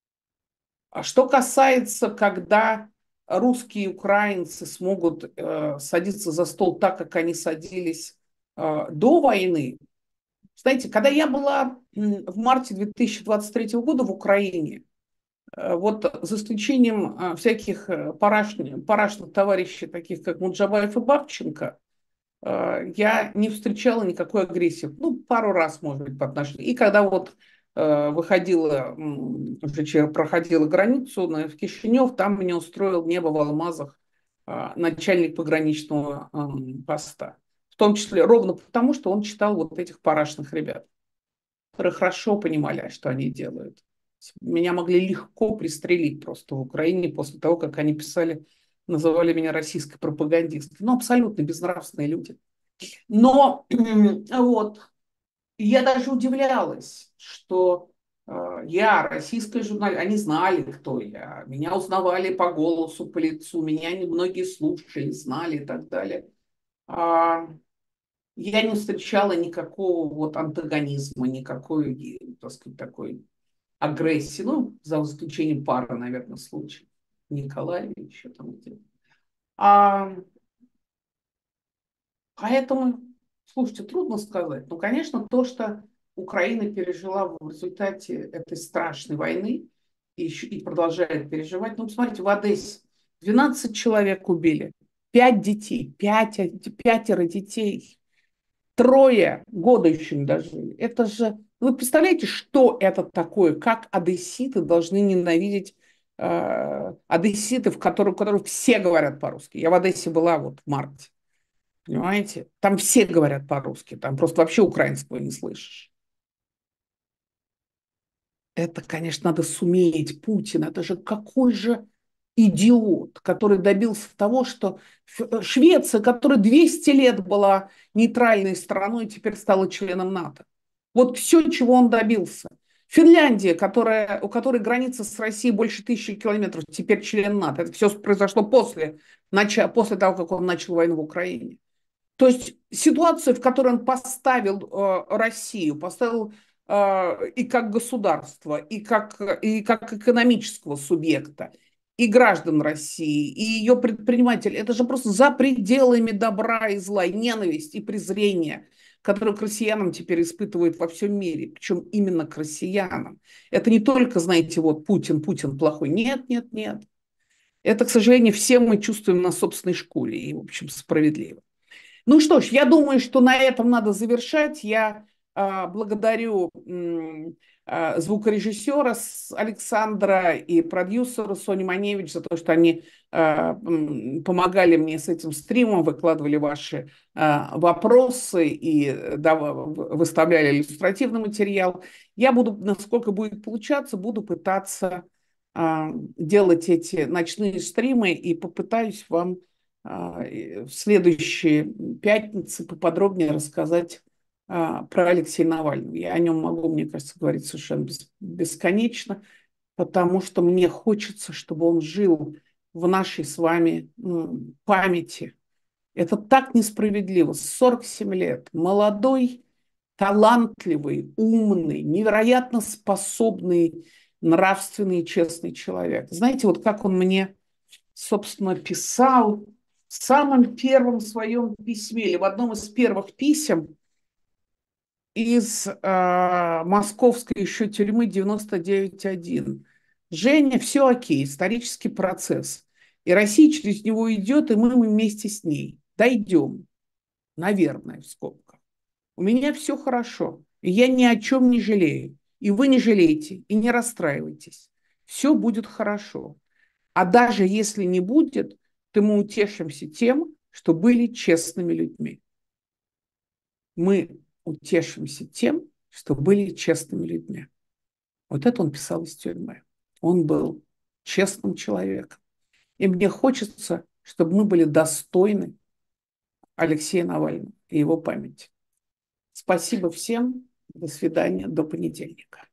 А что касается, когда русские и украинцы смогут э, садиться за стол так, как они садились э, до войны, знаете, когда я была м, в марте две тысячи двадцать третьего года в Украине, э, вот за исключением э, всяких э, парашни- парашных товарищей, таких как Муджабаев и Бабченко, э, я не встречала никакой агрессии. Ну, пару раз, может быть, по отношению. И когда вот э, выходила, м, уже че- проходила границу на, в Кишинев, там меня устроил небо в алмазах э, начальник пограничного м, поста. В том числе ровно потому, что он читал вот этих парашных ребят, которые хорошо понимали, что они делают. Меня могли легко пристрелить просто в Украине после того, как они писали, называли меня российской пропагандисткой. Ну, абсолютно безнравственные люди. Но вот я даже удивлялась, что э, я, российская журналист, они знали, кто я. Меня узнавали по голосу, по лицу, меня не многие слушали, знали и так далее. А, я не встречала никакого вот антагонизма, никакой, так сказать, такой агрессии, ну, за исключением пары, наверное, случаев. Николаеве еще там где-то. А, поэтому, слушайте, трудно сказать. Ну, конечно, то, что Украина пережила в результате этой страшной войны и, еще, и продолжает переживать. Ну, посмотрите, в Одессе двенадцать человек убили, пять детей, пять, пятеро детей, трое года еще не дожили. Это же, вы представляете, что это такое? Как одесситы должны ненавидеть э, одесситы, в которых, в которых все говорят по-русски. Я в Одессе была вот в марте, понимаете? Там все говорят по-русски, там просто вообще украинского не слышишь. Это, конечно, надо суметь. Путин, это же какой же идиот, который добился того, что Швеция, которая двести лет была нейтральной страной, теперь стала членом НАТО. Вот все, чего он добился. Финляндия, которая, у которой граница с Россией больше тысячи километров, теперь член НАТО. Это все произошло после, после того, как он начал войну в Украине. То есть ситуация, в которой он поставил э, Россию, поставил э, и как государство, и как, и как экономического субъекта, и граждан России, и ее предпринимателей, это же просто за пределами добра и зла, и ненависть и презрение, которое к россиянам теперь испытывают во всем мире, причем именно к россиянам. Это не только, знаете, вот Путин, Путин плохой. Нет, нет, нет. Это, к сожалению, все мы чувствуем на собственной шкуре, и, в общем, справедливо. Ну что ж, я думаю, что на этом надо завершать. Я а, благодарю м, а, звукорежиссера Александра и продюсера Соню Маневич за то, что они а, м, помогали мне с этим стримом, выкладывали ваши а, вопросы и да, выставляли иллюстративный материал. Я буду, насколько будет получаться, буду пытаться а, делать эти ночные стримы и попытаюсь вам в следующие пятницы поподробнее рассказать а, про Алексея Навального. Я о нем могу, мне кажется, говорить совершенно бес, бесконечно, потому что мне хочется, чтобы он жил в нашей с вами м, памяти. Это так несправедливо. сорок семь лет. Молодой, талантливый, умный, невероятно способный, нравственный и честный человек. Знаете, вот как он мне, собственно, писал в самом первом своем письме, или в одном из первых писем из э, московской еще тюрьмы девяносто девять один. Женя, все окей, исторический процесс. И Россия через него идет, и мы, мы вместе с ней дойдем, наверное, в скобках. У меня все хорошо, и я ни о чем не жалею. И вы не жалеете, и не расстраивайтесь. Все будет хорошо. А даже если не будет, то мы утешимся тем, что были честными людьми. Мы утешимся тем, что были честными людьми. Вот это он писал из тюрьмы. Он был честным человеком. И мне хочется, чтобы мы были достойны Алексея Навального и его памяти. Спасибо всем. До свидания. До понедельника.